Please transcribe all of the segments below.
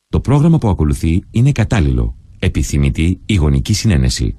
Το πρόγραμμα που ακολουθεί είναι κατάλληλο. Επιθυμητή η γονική συνένεση.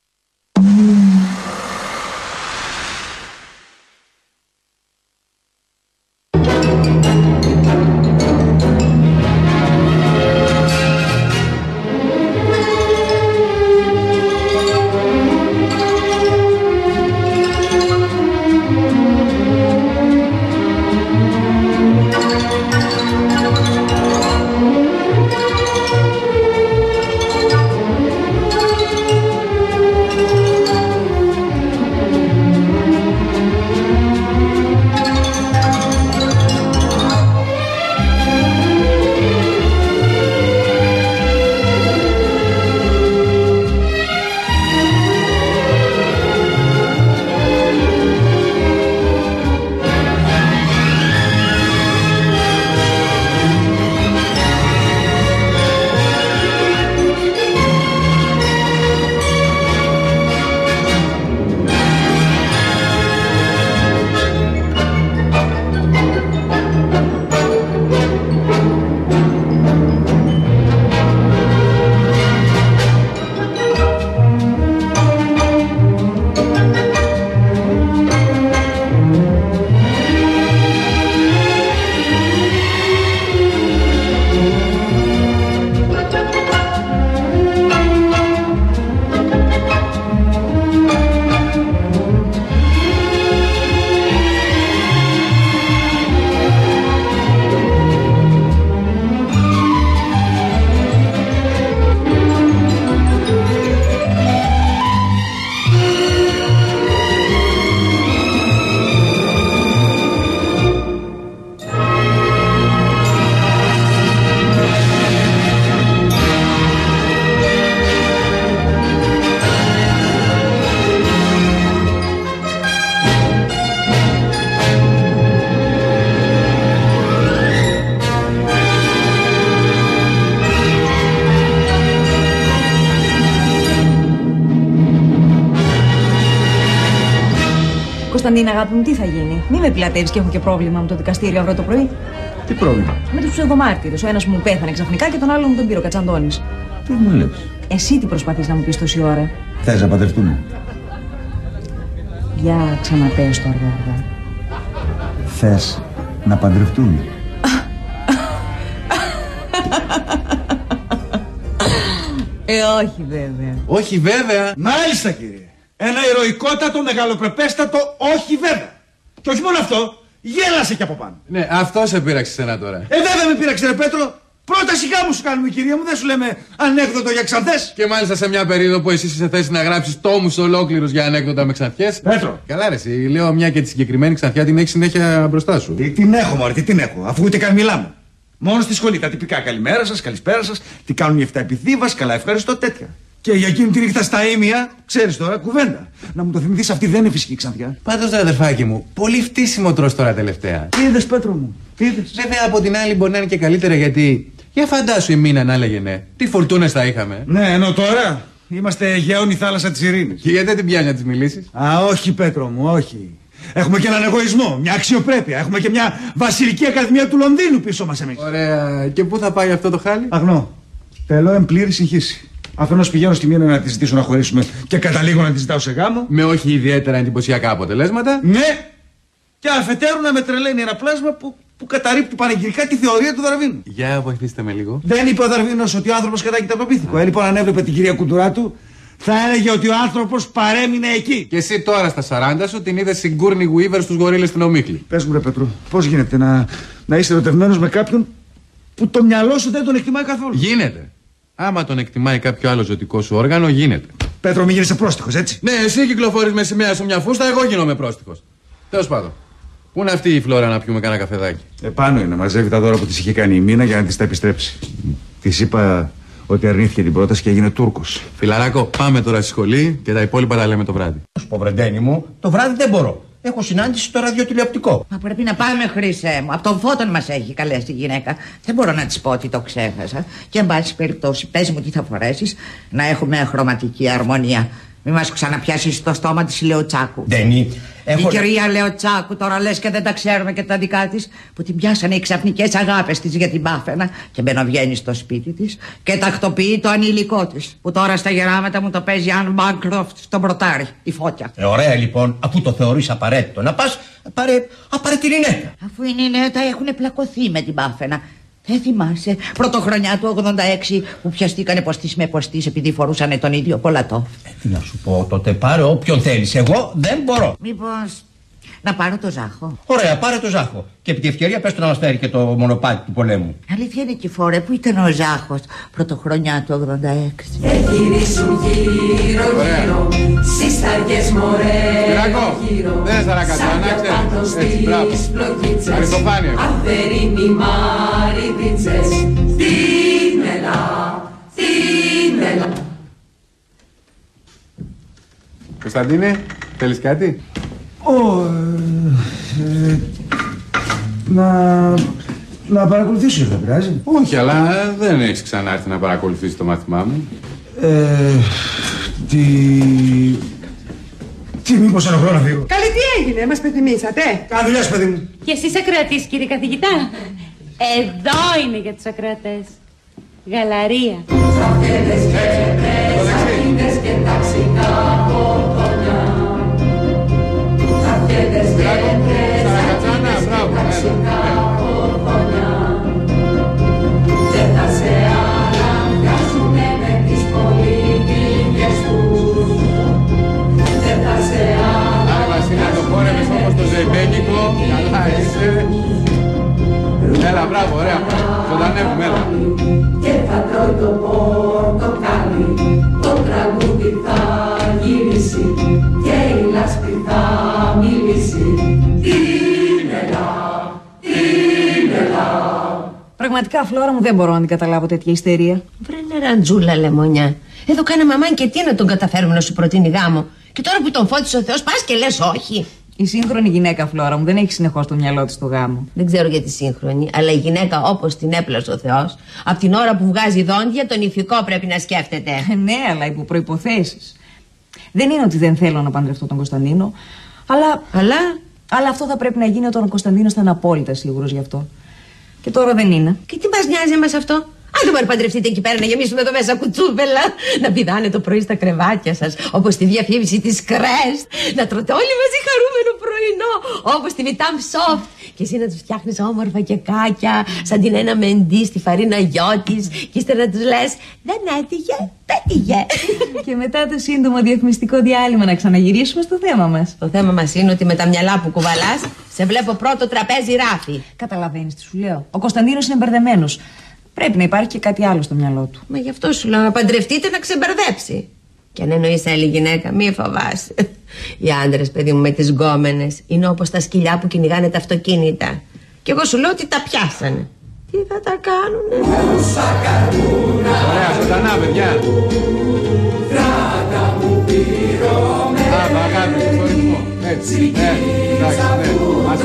Κωνσταντίνα, αγάπη μου, τι θα γίνει? Μη με πλατεύεις και έχω και πρόβλημα με το δικαστήριο αύριο το πρωί. Τι πρόβλημα? Με τους ψευδομάρτυρες. Ο ένας μου πέθανε ξαφνικά και τον άλλον μου τον πήρε ο Κατσαντώνης. Τι μου λες? Εσύ τι προσπαθείς να μου πεις τόση ώρα? Θες να παντρευτούμε? Για ξαναπες το αργά-αργά. Θες να παντρευτούμε? Όχι βέβαια. Όχι βέβαια. Μάλιστα, κύριε. Ένα ηρωικότατο, μεγαλοπρεπέστατο όχι βέβαια. Και όχι μόνο αυτό, γέλασε και από πάνω. Ναι, αυτό σε πείραξε σένα τώρα. Βέβαια με πείραξε, ρε Πέτρο. Πρόταση γάμου σου κάνουμε, κυρία μου, δεν σου λέμε ανέκδοτο για ξανθές. Και μάλιστα σε μια περίοδο που εσύ είσαι σε θέση να γράψεις τόμους ολόκληρους για ανέκδοτα με ξανθιές. Πέτρο. Καλά, ρε, εσύ, λέω μια και τη συγκεκριμένη ξανθιά την έχει συνέχεια μπροστά σου. Την έχω, μωρέ, τι την έχω, αφού ούτε καν μιλάμε. Μόνο στη σχολή τα τυπικά καλημέρα σας, καλησπέρα σας, τι κάνουν οι 7 επιθύβας, καλά ευχαριστώ, τέτοια. Και για εκείνη τη νύχτα στα ήμια, ξέρεις τώρα, κουβέντα. Να μου το θυμηθείς, αυτή δεν είναι φυσική ξανθιά. Πάντως, ρε αδερφάκι μου, πολύ φτύσιμο τρως τώρα τελευταία. Τι είδες, Πέτρο μου, τι είδες? Βέβαια, από την άλλη μπορεί να είναι και καλύτερα γιατί. Για φαντάσου η Μίνα να έλεγε ναι. Τι φορτούνες θα είχαμε. Ναι, ενώ τώρα είμαστε γεώνη θάλασσα της ειρήνης. Και γιατί δεν την πιάνει να της μιλήσεις? Α, όχι, Πέτρο μου, όχι. Έχουμε και έναν εγωισμό, μια αξιοπρέπεια. Έχουμε και μια βασιλική ακαδημία του Λονδίνου πίσω μας εμείς. Ωραία. Και πού θα πάει αυτό το χάλι? Αγνώ. Θέλω εμπλήρη συγχύση. Αφενός πηγαίνω στη Μίνα να τη ζητήσω να χωρίσουμε και καταλήγω να τη ζητάω σε γάμο. Με όχι ιδιαίτερα εντυπωσιακά αποτελέσματα. Ναι! Και αφετέρου να με τρελαίνει ένα πλάσμα που καταρρίπτει πανηγυρικά τη θεωρία του Δαρβίνου. Για βοηθήστε με λίγο. Δεν είπε ο Δαρβίνος ότι ο άνθρωπος κατάγεται από το πίθηκο. Λοιπόν, αν έβλεπε την κυρία Κουντουράτου, θα έλεγε ότι ο άνθρωπος παρέμεινε εκεί. Και εσύ τώρα στα 40 σου την είδες Σιγκούρνι Γουίβερ στους γορίλες στην Ομίχλη. Πες μου, ρε Πέτρο, πώς γίνεται να είσαι ερωτευμένος με κάποιον που το μυαλό σου δεν τον εκτιμάει καθόλου? Γίνεται. Άμα τον εκτιμάει κάποιο άλλο ζωτικό σου όργανο, γίνεται. Πέτρο, μην γίνεσαι πρόστιχος, έτσι. Ναι, εσύ κυκλοφορείς με σημαία σου μια φούστα, εγώ γίνομαι πρόστιχος. Τέλος πάντων. Πού είναι αυτή η Φλόρα να πιούμε κανένα καφεδάκι? Επάνω είναι, μαζεύει τα δώρα που της είχε κάνει η Μίνα για να της τα επιστρέψει. Της είπα ότι αρνήθηκε την πρόταση και έγινε Τούρκος. Φιλαράκο, πάμε τώρα στη σχολή και τα υπόλοιπα τα λέμε το βράδυ. Σου πω, βρεντένι μου, το βράδυ δεν μπορώ. Έχω συνάντηση στο ραδιοτηλεοπτικό. Μα πρέπει να πάμε, Χρυσέ μου. Από τον Φώτον μας έχει καλέσει η γυναίκα. Δεν μπορώ να της πω ότι το ξέχασα. Και εν πάση περιπτώσει, πες μου τι θα φορέσεις, να έχουμε χρωματική αρμονία. Μη μας ξαναπιάσεις το στόμα της Λεωτσάκου. Ντένι, Η κυρία Λεωτσάκου, τώρα λες και δεν τα ξέρουμε και τα δικά της, που την πιάσανε οι ξαφνικές αγάπες της για την Πάφαινα και μπαινοβγαίνει στο σπίτι της και τακτοποιεί το ανηλικό της, που τώρα στα γεράματα μου το παίζει Αν Μπάνκροφτ στον Πρωτάρι, η Φώτια. Ωραία λοιπόν, αφού το θεωρείς απαραίτητο να πας, πάρε την Ινέτα. Αφού η Νινέτα έχουν πλακωθεί με την Πάφαινα. Δεν θυμάσαι, πρωτοχρονιά του 86 που πιαστήκανε ποστής με ποστής επειδή φορούσανε τον ίδιο κολατό. Τι να σου πω τότε, πάρε όποιον θέλεις, εγώ δεν μπορώ. Μήπως να πάρω το Ζάχο? Ωραία, πάρε το Ζάχο. Και επί τη ευκαιρία πες του να μας φέρει και το μονοπάτι του πολέμου. Αλήθεια είναι, Κηφόρε, που ήταν ο Ζάχος πρωτοχρονιά του 86. Γυρίσουν γύρω-γύρω στις σταριές μωρέ. Κυράκο, δεν είναι σαρακατζάνα, ξέρεις. Έτσι, μπράβο. Αριστοφάνεια. Αβερίνοι μαριδίτσες. Την ελά, την ελά. Κωνσταντίνε, θέλεις κάτι? Να παρακολουθήσω, δεν πειράζει. Όχι, αλλά δεν έχεις ξανάρθει να παρακολουθήσεις το μάθημά μου. Τι μήπως ενοχλώ να φύγω? Καλή, τι έγινε, μας πεθυμίσατε? Κάνε δουλειά, παιδί μου. Και εσείς ακροατής, κύριε καθηγητά? Εδώ είναι για τους ακροατές. Γαλαρία. Σαρακατζάνα, μπράβο. Καλά είσαι. Έλα, μπράβο, ωραία. Ζωντανεύουμε, έλα. Και θα τρώει το πορτοκάλι, το τραγούδι θα γυρίσει και η λάσπη θα μιλήσει. Την ελά, την ελά. Πραγματικά, Φλόρα μου, δεν μπορώ να την καταλάβω τέτοια ιστερία. Βρε νεραντζούλα, λεμονιά. Εδώ κάνα μαμάν και τι να τον καταφέρουμε να σου προτείνει γάμο. Και τώρα που τον φώτισε ο Θεός, πας και λες όχι. Η σύγχρονη γυναίκα, Φλόρα μου, δεν έχει συνεχώς το μυαλό της στο γάμο. Δεν ξέρω για τη σύγχρονη, αλλά η γυναίκα όπως την έπλασε ο Θεός, από την ώρα που βγάζει δόντια, τον ηφικό πρέπει να σκέφτεται. Ναι, αλλά υπό προϋποθέσεις. Δεν είναι ότι δεν θέλω να παντρευτώ τον Κωνσταντίνο, αλλά αυτό θα πρέπει να γίνει όταν ο Κωνσταντίνος θα είναι απόλυτα σίγουρος γι' αυτό. Και τώρα δεν είναι. Και τι μας νοιάζει εμάς αυτό? Αν δεν μπορεί να παντρευτείτε εκεί πέρα να γεμίσουμε εδώ μέσα κουτσούπελα, να πηδάνε το πρωί στα κρεβάτια σας, όπως τη διαφήμιση της Κρέστ, να τρώτε όλοι μαζί χαρούμενο πρωινό, όπως τη Μιτάμ Σοφτ, και εσύ να τους φτιάχνεις όμορφα κεκάκια, σαν την ένα μεντί στη φαρίνα γιο της, και ύστερα να τους λες δεν έτυχε, πέτυχε. Και μετά το σύντομο διαφημιστικό διάλειμμα να ξαναγυρίσουμε στο θέμα μας. Το θέμα μας είναι ότι με τα μυαλά που κουβαλάς, σε βλέπω πρώτο τραπέζι ράφι. Καταλαβαίνεις τι σου λέω? Ο Κωνσταντίνος είναι μπερδεμένος. Πρέπει να υπάρχει και κάτι άλλο στο μυαλό του. Μα γι' αυτό σου λέω να παντρευτείτε να ξεμπερδέψει. Και αν εννοείς άλλη γυναίκα, μη φοβάσαι. Οι άντρες, παιδί μου, με τις γκόμενες είναι όπως τα σκυλιά που κυνηγάνε τα αυτοκίνητα. Και εγώ σου λέω ότι τα πιάσανε. Τι θα τα κάνουνε? Ωραία, ζωντανά, παιδιά. Αγάπη, στο ρυθμό. Έτσι, εντάξει, ναι.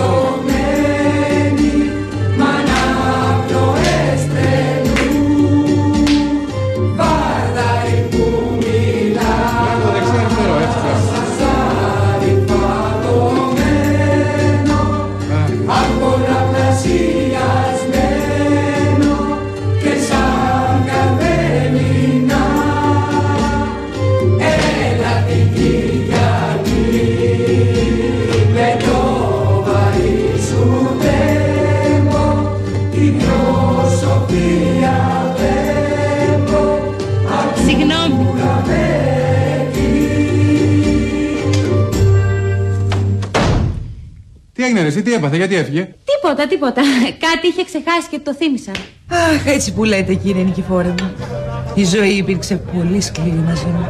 Τι έγινε ρε, εσύ τι έπαθε, γιατί έφυγε? Τίποτα. Κάτι είχε ξεχάσει και το θύμισα. Αχ, έτσι που λέτε, κύριε Νικηφόρε μου. Η ζωή υπήρξε πολύ σκληρή μαζί μου.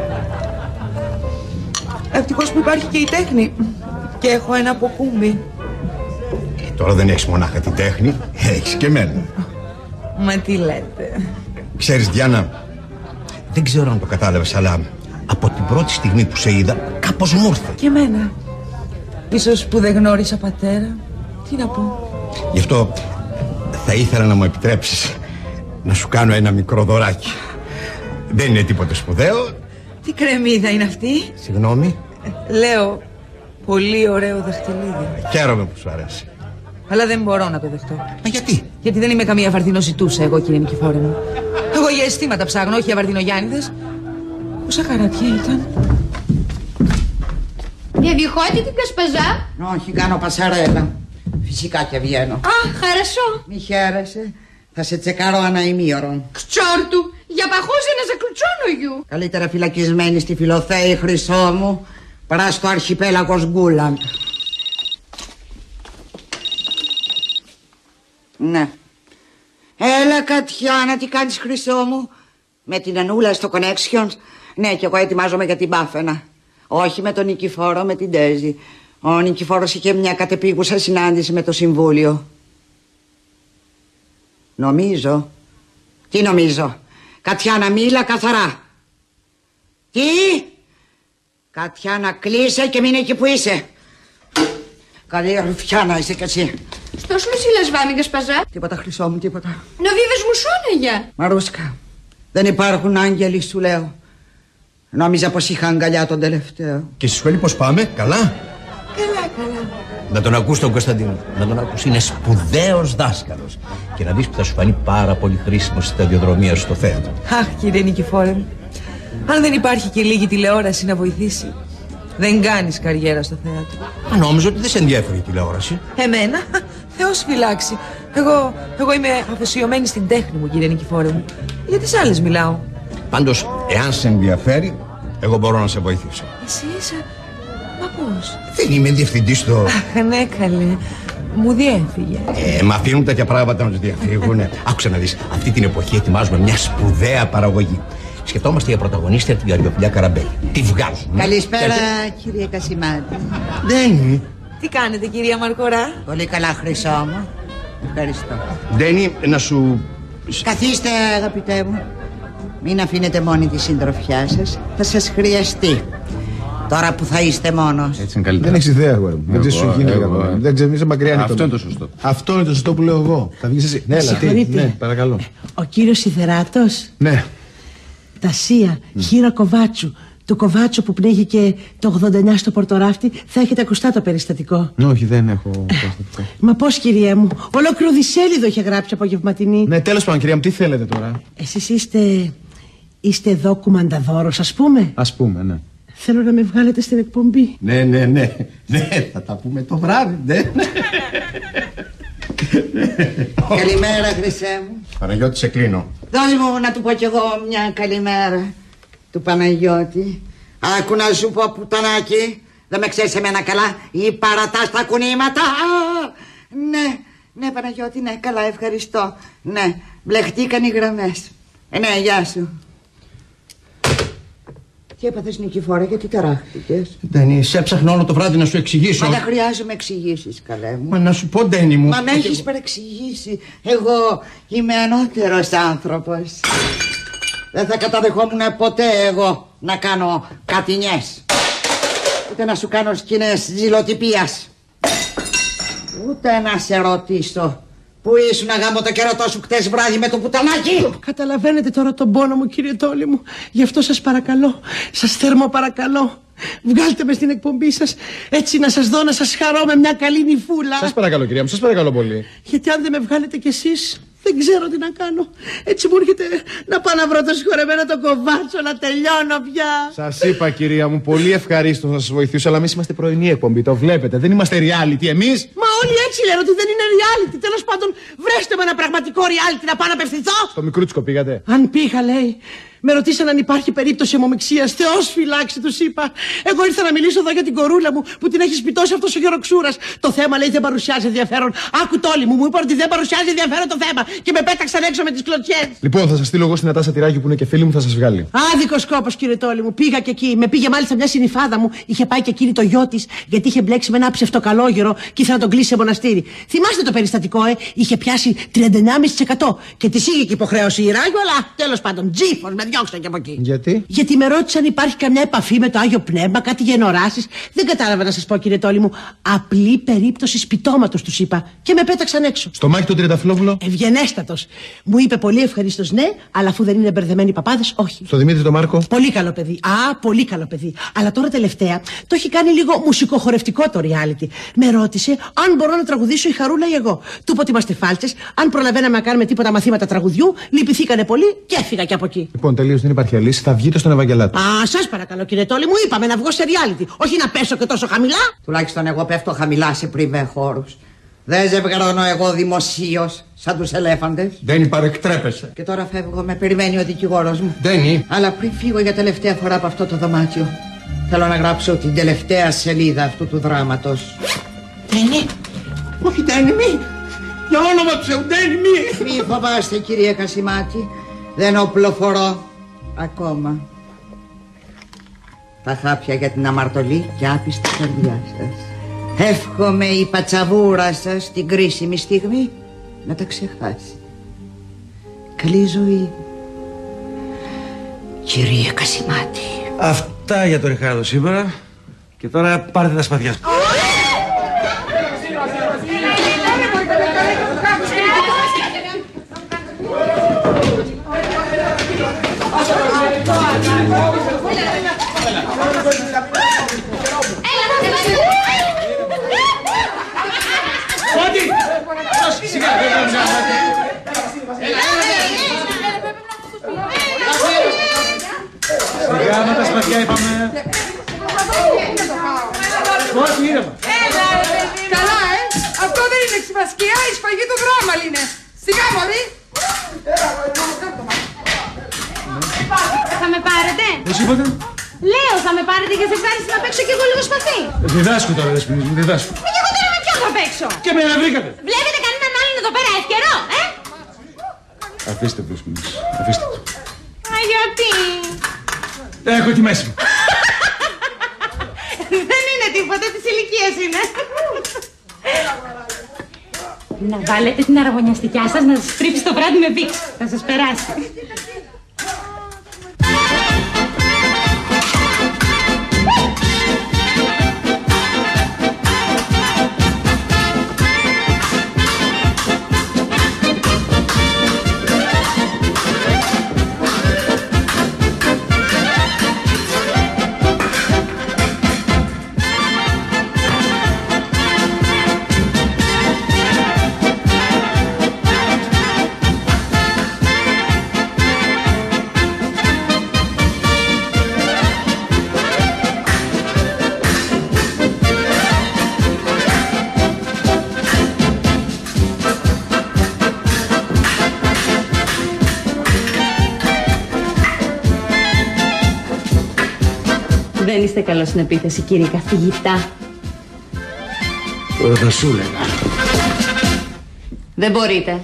Ευτυχώς που υπάρχει και η τέχνη. Και έχω ένα αποκούμπι. Τώρα δεν έχεις μονάχα την τέχνη, έχεις και εμένα. Μα τι λέτε? Ξέρεις, Διάννα, δεν ξέρω αν το κατάλαβες, αλλά από την πρώτη στιγμή που σε είδα, κάπως μου ήρθε. Και εμένα. Ίσως που δεν γνώρισα πατέρα. Τι να πω? Γι' αυτό θα ήθελα να μου επιτρέψεις να σου κάνω ένα μικρό δωράκι. Δεν είναι τίποτε σπουδαίο. Τι κρεμμύδα είναι αυτή? Συγγνώμη. Λέω, πολύ ωραίο δαχτυλίδι. Χαίρομαι που σου αρέσει. Αλλά δεν μπορώ να το δεχτώ. Μα γιατί? Γιατί δεν είμαι καμία βαρδινοσιτούσα εγώ, κύριε Νικηφόρε μου. Εγώ για αισθήματα ψάχνω, όχι για βαρδινογιάννηδες. Πόσα χαρατιά ήταν. Διαδιχώτη την Κασπαζά. Όχι, κάνω πασαρέλα. Φυσικά και βγαίνω. Α, χαρασό. Μη χαίρεσαι. Θα σε τσεκάρω αναημίωρον. Ξόρτου, για παχούσε να σε κλουτσώνω γιου. Καλύτερα φυλακισμένη στη Φιλοθέη, χρυσό μου, παρά στο αρχιπέλαγος Γκούλαντ. Ναι. Έλα Κατιάνα, τι κάνεις χρυσό μου? Με την Ανούλα στο Connections. Ναι, και εγώ ετοιμάζομαι για την Πάφαινα. Όχι με τον Νικηφόρο, με την Τέζη. Ο Νικηφόρος είχε μια κατεπίγουσα συνάντηση με το Συμβούλιο. Νομίζω. Τι νομίζω? Κατιάνα, μίλα καθαρά. Τι? Κατιάνα, κλείσε και μείνε εκεί που είσαι. Καλή ρουφιάνα είσαι κι εσύ. Στο σλουσίλας βάμι Κασπαζά. Τίποτα χρυσό μου, τίποτα. Να βίβες μου σώνεγια. Μαρούσκα, δεν υπάρχουν άγγελοι σου λέω. Νόμιζα πως είχα αγκαλιά τον τελευταίο. Και στη σχολή πως πάμε, καλά? Καλά, καλά. Να τον ακούς τον Κωνσταντίνο. Να τον ακούς, είναι σπουδαίος δάσκαλος. Και να δεις που θα σου φανεί πάρα πολύ χρήσιμο στη σταδιοδρομία σου στο θέατρο. Αχ, κύριε Νικηφόρε μου. Αν δεν υπάρχει και λίγη τηλεόραση να βοηθήσει, δεν κάνεις καριέρα στο θέατρο. Μα νόμιζα ότι δεν σε ενδιαφέρει η τηλεόραση. Εμένα, Θεός φυλάξει. Εγώ είμαι αφοσιωμένη στην τέχνη μου, κύριε Νικηφόρε μου. Για τις άλλες μιλάω. Πάντως, εάν σε ενδιαφέρει, εγώ μπορώ να σε βοηθήσω. Εσύ είσαι... Μα πώς? Δεν είμαι διευθυντής στο... Αχ, ναι, καλέ. Μου διέφυγε. Μ' αφήνουν τέτοια πράγματα να τους διαφύγουν. Άκουσα να δεις, αυτή την εποχή ετοιμάζουμε μια σπουδαία παραγωγή. Σκεφτόμαστε για πρωταγωνίστρια την Γαριοφιλιά Καραμπέλη. Τη βγάζουμε. Καλησπέρα, κύριε Κασιμάτη. Ντένι. Τι κάνετε, κυρία Μαρκορά? Πολύ καλά, χρυσό μου. Ευχαριστώ. Ντένι, να σου... Καθίστε, αγαπητέ μου. Μην αφήνετε μόνη τη συντροφιά σας. Θα σας χρειαστεί. Τώρα που θα είστε μόνος. Έτσι είναι καλύτερα. Δεν έχεις ιδέα, αγόρι μου. Δεν ξέρεις σου γίνει. Δεν ξέρεις, είσαι μακριά. Αυτό είναι το σωστό. Αυτό είναι το σωστό που λέω εγώ. Θα βγεις εσύ. Ναι, τι. Ναι, παρακαλώ. Ο κύριος Σιδεράτος. Ναι. Τασία, χείρα Κοβάτσου. Το Κοβάτσο που πνίγηκε το 89 στο Πορτοράφτη, θα έχετε ακουστά το περιστατικό. Όχι, δεν έχω περιστατικό. Μα πώς, κυρία μου, ολόκληρο δισέλιδο είχε γράψει απογευματινή. Ναι, τέλος πάντων, κυρία μου, τι θέλετε τώρα? Εσείς είστε εδώ κουμανταδόρος, ας πούμε. Ας πούμε, ναι. Θέλω να με βγάλετε στην εκπομπή. Ναι, θα τα πούμε το βράδυ, ναι. Καλημέρα, χρυσέ μου. Παναγιώτη, σε κλείνω. Δώσε μου να του πω κι εγώ μια καλημέρα του Παναγιώτη. Άκου να σου πω, πουτανάκι. Δεν με ξέρεις εμένα καλά? Ή παρατάς τα κουνήματα? Ναι, Παναγιώτη, ναι, καλά, ευχαριστώ. Ναι, μπλεχτήκαν οι γραμμές. Ναι, γεια σου. Τι έπαθες, Νικηφόρα, γιατί ταράχτηκες? Ντένι, σε έψαχνα όλο το βράδυ να σου εξηγήσω. Μα δεν χρειάζομαι εξηγήσεις, καλέ μου. Μα να σου πω, Ντένι μου. Μα με έχεις παρεξηγήσει. Εγώ είμαι ανώτερος άνθρωπος. Δεν θα καταδεχόμουν ποτέ εγώ να κάνω κατηνιές. Ούτε να σου κάνω σκηνές ζηλοτυπίας. Ούτε να σε ρωτήσω πού ήσουν γάμο το κερατό σου χτες βράδυ με το πουτανάκι. Καταλαβαίνετε τώρα τον πόνο μου, κύριε Τόλι μου. Γι' αυτό σας παρακαλώ, σας θέρμο παρακαλώ. Βγάλτε με στην εκπομπή σας, έτσι να σας δω, να σας χαρώ με μια καλή νυφούλα. Σας παρακαλώ, κυρία μου, σας παρακαλώ πολύ. Γιατί αν δεν με βγάλετε κι εσείς, δεν ξέρω τι να κάνω. Έτσι μου έρχεται να πάω να βρω το συγχωρεμένο το Κοβάτσο, να τελειώνω πια. Σας είπα, κυρία μου, πολύ ευχαρίστω να σας βοηθήσω, αλλά εμείς είμαστε πρωινή εκπομπή. Το βλέπετε, δεν είμαστε reality εμείς. Μα όλοι έτσι λένε ότι δεν είναι reality. Τέλος πάντων, βρέστε με ένα πραγματικό reality να πάω να απευθυνθώ. Στο Μικρούτσικο πήγατε? Αν πήγα, λέει. Με ρωτήσαν αν υπάρχει περίπτωση αιμομιξίας. Θεός φυλάξει, τους είπα. Εγώ ήρθα να μιλήσω εδώ για την κορούλα μου που την έχει σπιτώσει αυτός ο γεροξούρας. Το θέμα, λέει, δεν παρουσιάζει ενδιαφέρον. Άκου Τόλι μου, μου είπαν ότι δεν παρουσιάζει ενδιαφέρον το θέμα και με πέταξαν έξω με τις κλωτσιές. Λοιπόν, θα σας στείλω εγώ στην Ατάσα Τυράκη που είναι και φίλη μου, θα σας βγάλει. Άδικος κόπος, κύριε Τόλι μου. Πήγα και εκεί. Με πήγε μάλιστα μια συνυφάδα μου. Είχε πάει και εκείνη το γιο της γιατί είχε μπλέξει με ένα ψευτοκαλόγερο και ήθελε να τον κλείσει σε μοναστήρι. Θυμάστε το περιστατικό, Είχε πιάσει 39,5% και της είχε και υποχρέωση η Ράγιο, αλλά τέλος πάντων, τζίφος με διώξαν και από εκεί. Γιατί με ρώτησαν αν υπάρχει καμιά επαφή με το Άγιο Πνεύμα, κάτι γενοράσεις. Δεν κατάλαβα να σας πω, κύριε Τόλι μου. Απλή περίπτωση σπιτώματος, τους είπα. Και με πέταξαν έξω. Στο Μάκη τον Τριανταφυλόπουλο. Ευγενέστατο πληρέστατος. Μου είπε πολύ ευχαρίστως ναι, αλλά αφού δεν είναι μπερδεμένοι οι παπάδες, όχι. Στο Δημήτρη τον Μάρκο. Πολύ καλό παιδί. Πολύ καλό παιδί. Αλλά τώρα τελευταία το έχει κάνει λίγο μουσικοχορευτικό το reality. Με ρώτησε αν μπορώ να τραγουδήσω η Χαρούλα ή εγώ. Του είπα ότι είμαστε φάλτσες. Αν προλαβαίναμε να κάνουμε τίποτα μαθήματα τραγουδιού, λυπηθήκανε πολύ και έφυγα και από εκεί. Λοιπόν, τελείως δεν υπάρχει λύση. Θα βγείτε στον Ευαγγελάτο. Σας παρακαλώ κύριε Τόλι, μου είπαμε να βγω σε reality. Όχι να πέσω και τόσο χαμηλά. Τουλάχιστον εγώ πέφτω χαμηλά σε πριβέ χώρους. Δεν ζευγαρώνω εγώ δημοσίως σαν τους ελέφαντες. Ντένι, παρεκτρέπεσαι. Και τώρα φεύγω, με περιμένει ο δικηγόρος μου. Ντένι. Αλλά πριν φύγω για τελευταία φορά από αυτό το δωμάτιο, θέλω να γράψω την τελευταία σελίδα αυτού του δράματος. Ντένι. Όχι, Ντένι, μη. Για όνομα του Θεού, Ντένι, μη. Μη φοβάστε, κύριε Κασιμάτη. Δεν οπλοφορώ ακόμα. Τα χάπια για την αμαρτωλή και άπιστη καρδιά σας. Εύχομαι η πατσαβούρα σας την κρίσιμη στιγμή να τα ξεχάσει. Καλή ζωή, κύριε Κασιμάτη. Αυτά για τον Ριχάρδο σήμερα. Και τώρα πάρτε τα σπαθιά σου. Σιγά με τα σπαθιά είπαμε. Όχι, ήρεμα. Καλά, αυτό δεν είναι ξυμασκιά, η σφαγή του γράμμαλ είναι. Σιγά, μωρή. Θα με πάρετε? Πώς είπατε? Λέω, θα με πάρετε και ζευγάρι να παίξω κι εγώ λίγο σπαθί. Διδάσκω τώρα, δεσποινής μου, διδάσκω. Και εγώ τώρα με ποιον θα παίξω? Και με να βρήκατε. Βλέπετε κανέναν άλλον εδώ πέρα εύκαιρο, Αφήστε το, δεσποινής, αφήστε το. Α, γιατί? Έχω τη μέση μου. Δεν είναι τίποτα, της ηλικίας είναι. Να βάλετε την αραγωνιαστικιά σας να σας τρίψει το βράδυ με βίξ. Θα σας περάσει. Δεν είστε καλός στην επίθεση, κύριε καθηγητά. Τώρα θα σου λέγα. Δεν μπορείτε.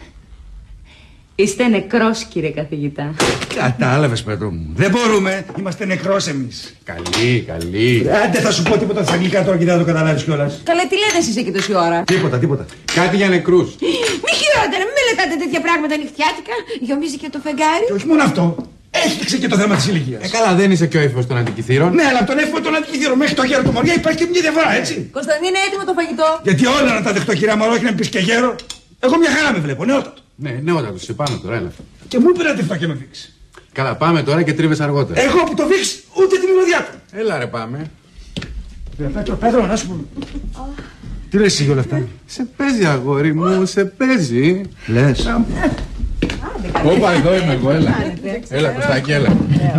Είστε νεκρός, κύριε καθηγητά. Κατάλαβες, Πέτρο μου. Δεν μπορούμε. Είμαστε νεκρός εμείς. Καλή. Άντε θα σου πω τίποτα στα αγγλικά τώρα και δεν θα το καταλάβεις κιόλας. Καλέ, τι λέτε εσείς εκεί τόση ώρα? Τίποτα. Κάτι για νεκρούς. Μη χειρότερα, μην λετάτε τέτοια πράγματα νυχτιάτικα. Γιομίζει και το φεγγάρι. Και όχι μόνο αυτό. Έφτιαξε και το θέμα της ηλικίας. Καλά, δεν είσαι και ο ύφος των αντικειθήρων. Ναι, αλλά από τον έφηβο των αντικειθήρων μέχρι το γέρο του Μωριά υπάρχει και μια διαφορά, έτσι. Κωνσταντίνε, έτοιμο το φαγητό. Γιατί όλα να τα δεχτώ, κυρία Μωρό, όχι να πεις και γέρο. Εγώ μια χαρά με βλέπω, νεότατο. Ναι, νεότατος, σε πάνω τώρα, έλα. Και μου είπε να τυφτώ και με δείξει. Καλά, πάμε τώρα και τρίβες αργότερα. Εγώ που το δείξει ούτε την μυρωδιά του. Έλα ρε, πάμε. Πέτρο, να σου πω. Τι λες εσύ για όλα αυτά? Σε παίζει, αγόρι μου, σε παίζει. Λες. Όπα, εδώ είμαι εγώ, έλα. Έλα, Κωστάκη, έλα.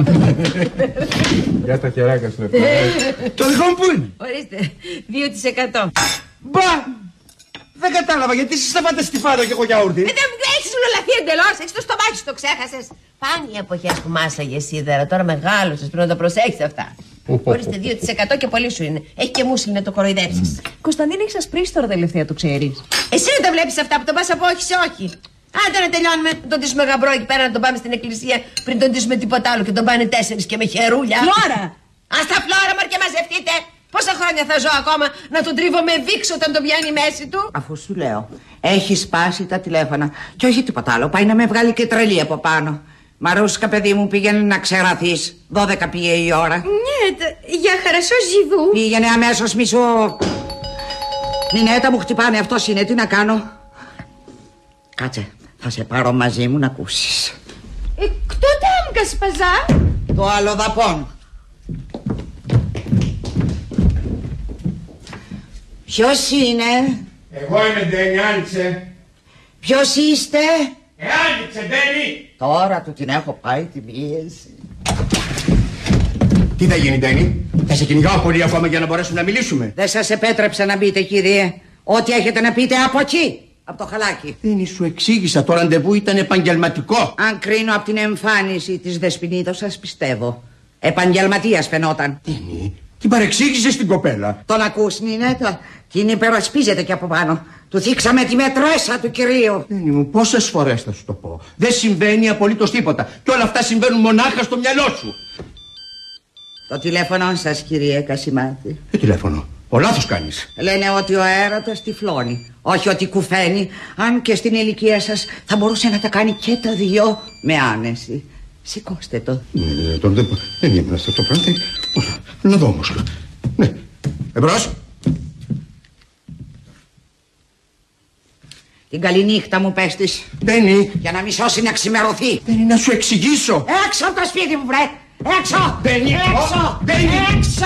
Για τα χεράκια σου, λεπτά. Το δικό μου πού είναι? Ορίστε, 2%. Μπα! Δεν κατάλαβα γιατί εσείς θα πάτε στη φάδα και εγώ γιαούρτι. Δεν μου έχεις ουλολαθεί εντελώς, έχεις το στομάχι σου, το ξέχασες. Πάνε οι εποχές που μάσαγε σίδερα, τώρα μεγάλωσες, πρέπει να τα προσέχεις αυτά. Ορίστε, 2% και πολύ σου είναι. Έχει και μουσλι να το κοροϊδέψεις. Κωνσταντίνε, έχεις ασπρίσει τώρα τελευταία, το ξέρεις. Εσύ δεν τα βλέπεις αυτά που τον πας από όχι σε όχι. Άντε να τελειώνουμε, τον τίσουμε γαμπρό εκεί πέρα, να τον πάμε στην εκκλησία πριν τον τίσουμε τίποτα άλλο και τον πάνε 4 και με χερούλια. Φλόρα! Ας τα Φλόρα, μωρ, και μαζευτείτε. Πόσα χρόνια θα ζω ακόμα να τον τρίβω με βίξ όταν τον πιάνει η μέση του. Αφού σου λέω, έχει σπάσει τα τηλέφωνα. Και όχι τίποτα άλλο, πάει να με βγάλει και τρελή από πάνω. Μαρούσκα, παιδί μου, πήγαινε να ξεραθείς. 12 πήγε η ώρα. Ναι, για χαρασό ζιβού. Πήγαινε αμέσως, μισό. Νινέτα, μου χτυπάνε, αυτός είναι, τι να κάνω. Κάτσε, Θα σε πάρω μαζί μου να ακούσεις. Кто там, госпожа? Το άλλο δαπών. Ποιος είναι? Εγώ είμαι Ντένι, άνοιξε. Ποιος είστε? Άνοιξε, Ντένι. Τώρα του την έχω πάει τη πίεση. Τι θα γίνει, Ντένι? Θα σε κυνηγάω πολύ ακόμα για να μπορέσουμε να μιλήσουμε. Δεν σας επέτρεψα να μπείτε, κύριε. Ό,τι έχετε να πείτε από εκεί. Από το χαλάκι. Ντένι, σου εξήγησα, το ραντεβού ήταν επαγγελματικό. Αν κρίνω από την εμφάνιση της δεσποινίδος σας, πιστεύω. Επαγγελματίας φαινόταν. Ντένι, την παρεξήγησες την κοπέλα. Τον ακούς, Νινέτα? Την υπερασπίζεται και από πάνω. Του θίξαμε τη μετρέσα του κυρίου. Ντένι μου, πόσες φορές θα σου το πω? Δεν συμβαίνει απολύτως τίποτα. Και όλα αυτά συμβαίνουν μονάχα στο μυαλό σου. Το τηλέφωνο σας, κύριε Κασιμάτη. Ποιο τηλέφωνο? Ο λάθος κάνεις. Λένε ότι ο έρωτας τυφλώνει. Όχι ότι κουφαίνει. Αν και στην ηλικία σας θα μπορούσε να τα κάνει και τα δυο με άνεση. Σηκώστε το. Δεν είναι αυτό το πράγμα. Να δω όμως. Ναι. Εμπρός. Την καληνύχτα μου πες της. Ντένι. Για να μη σώσει να ξημερωθεί. Ντένι, να σου εξηγήσω. Έξω από το σπίτι μου, βρε. Έξω. Ντένι. Έξω. Ντένι. Έξω.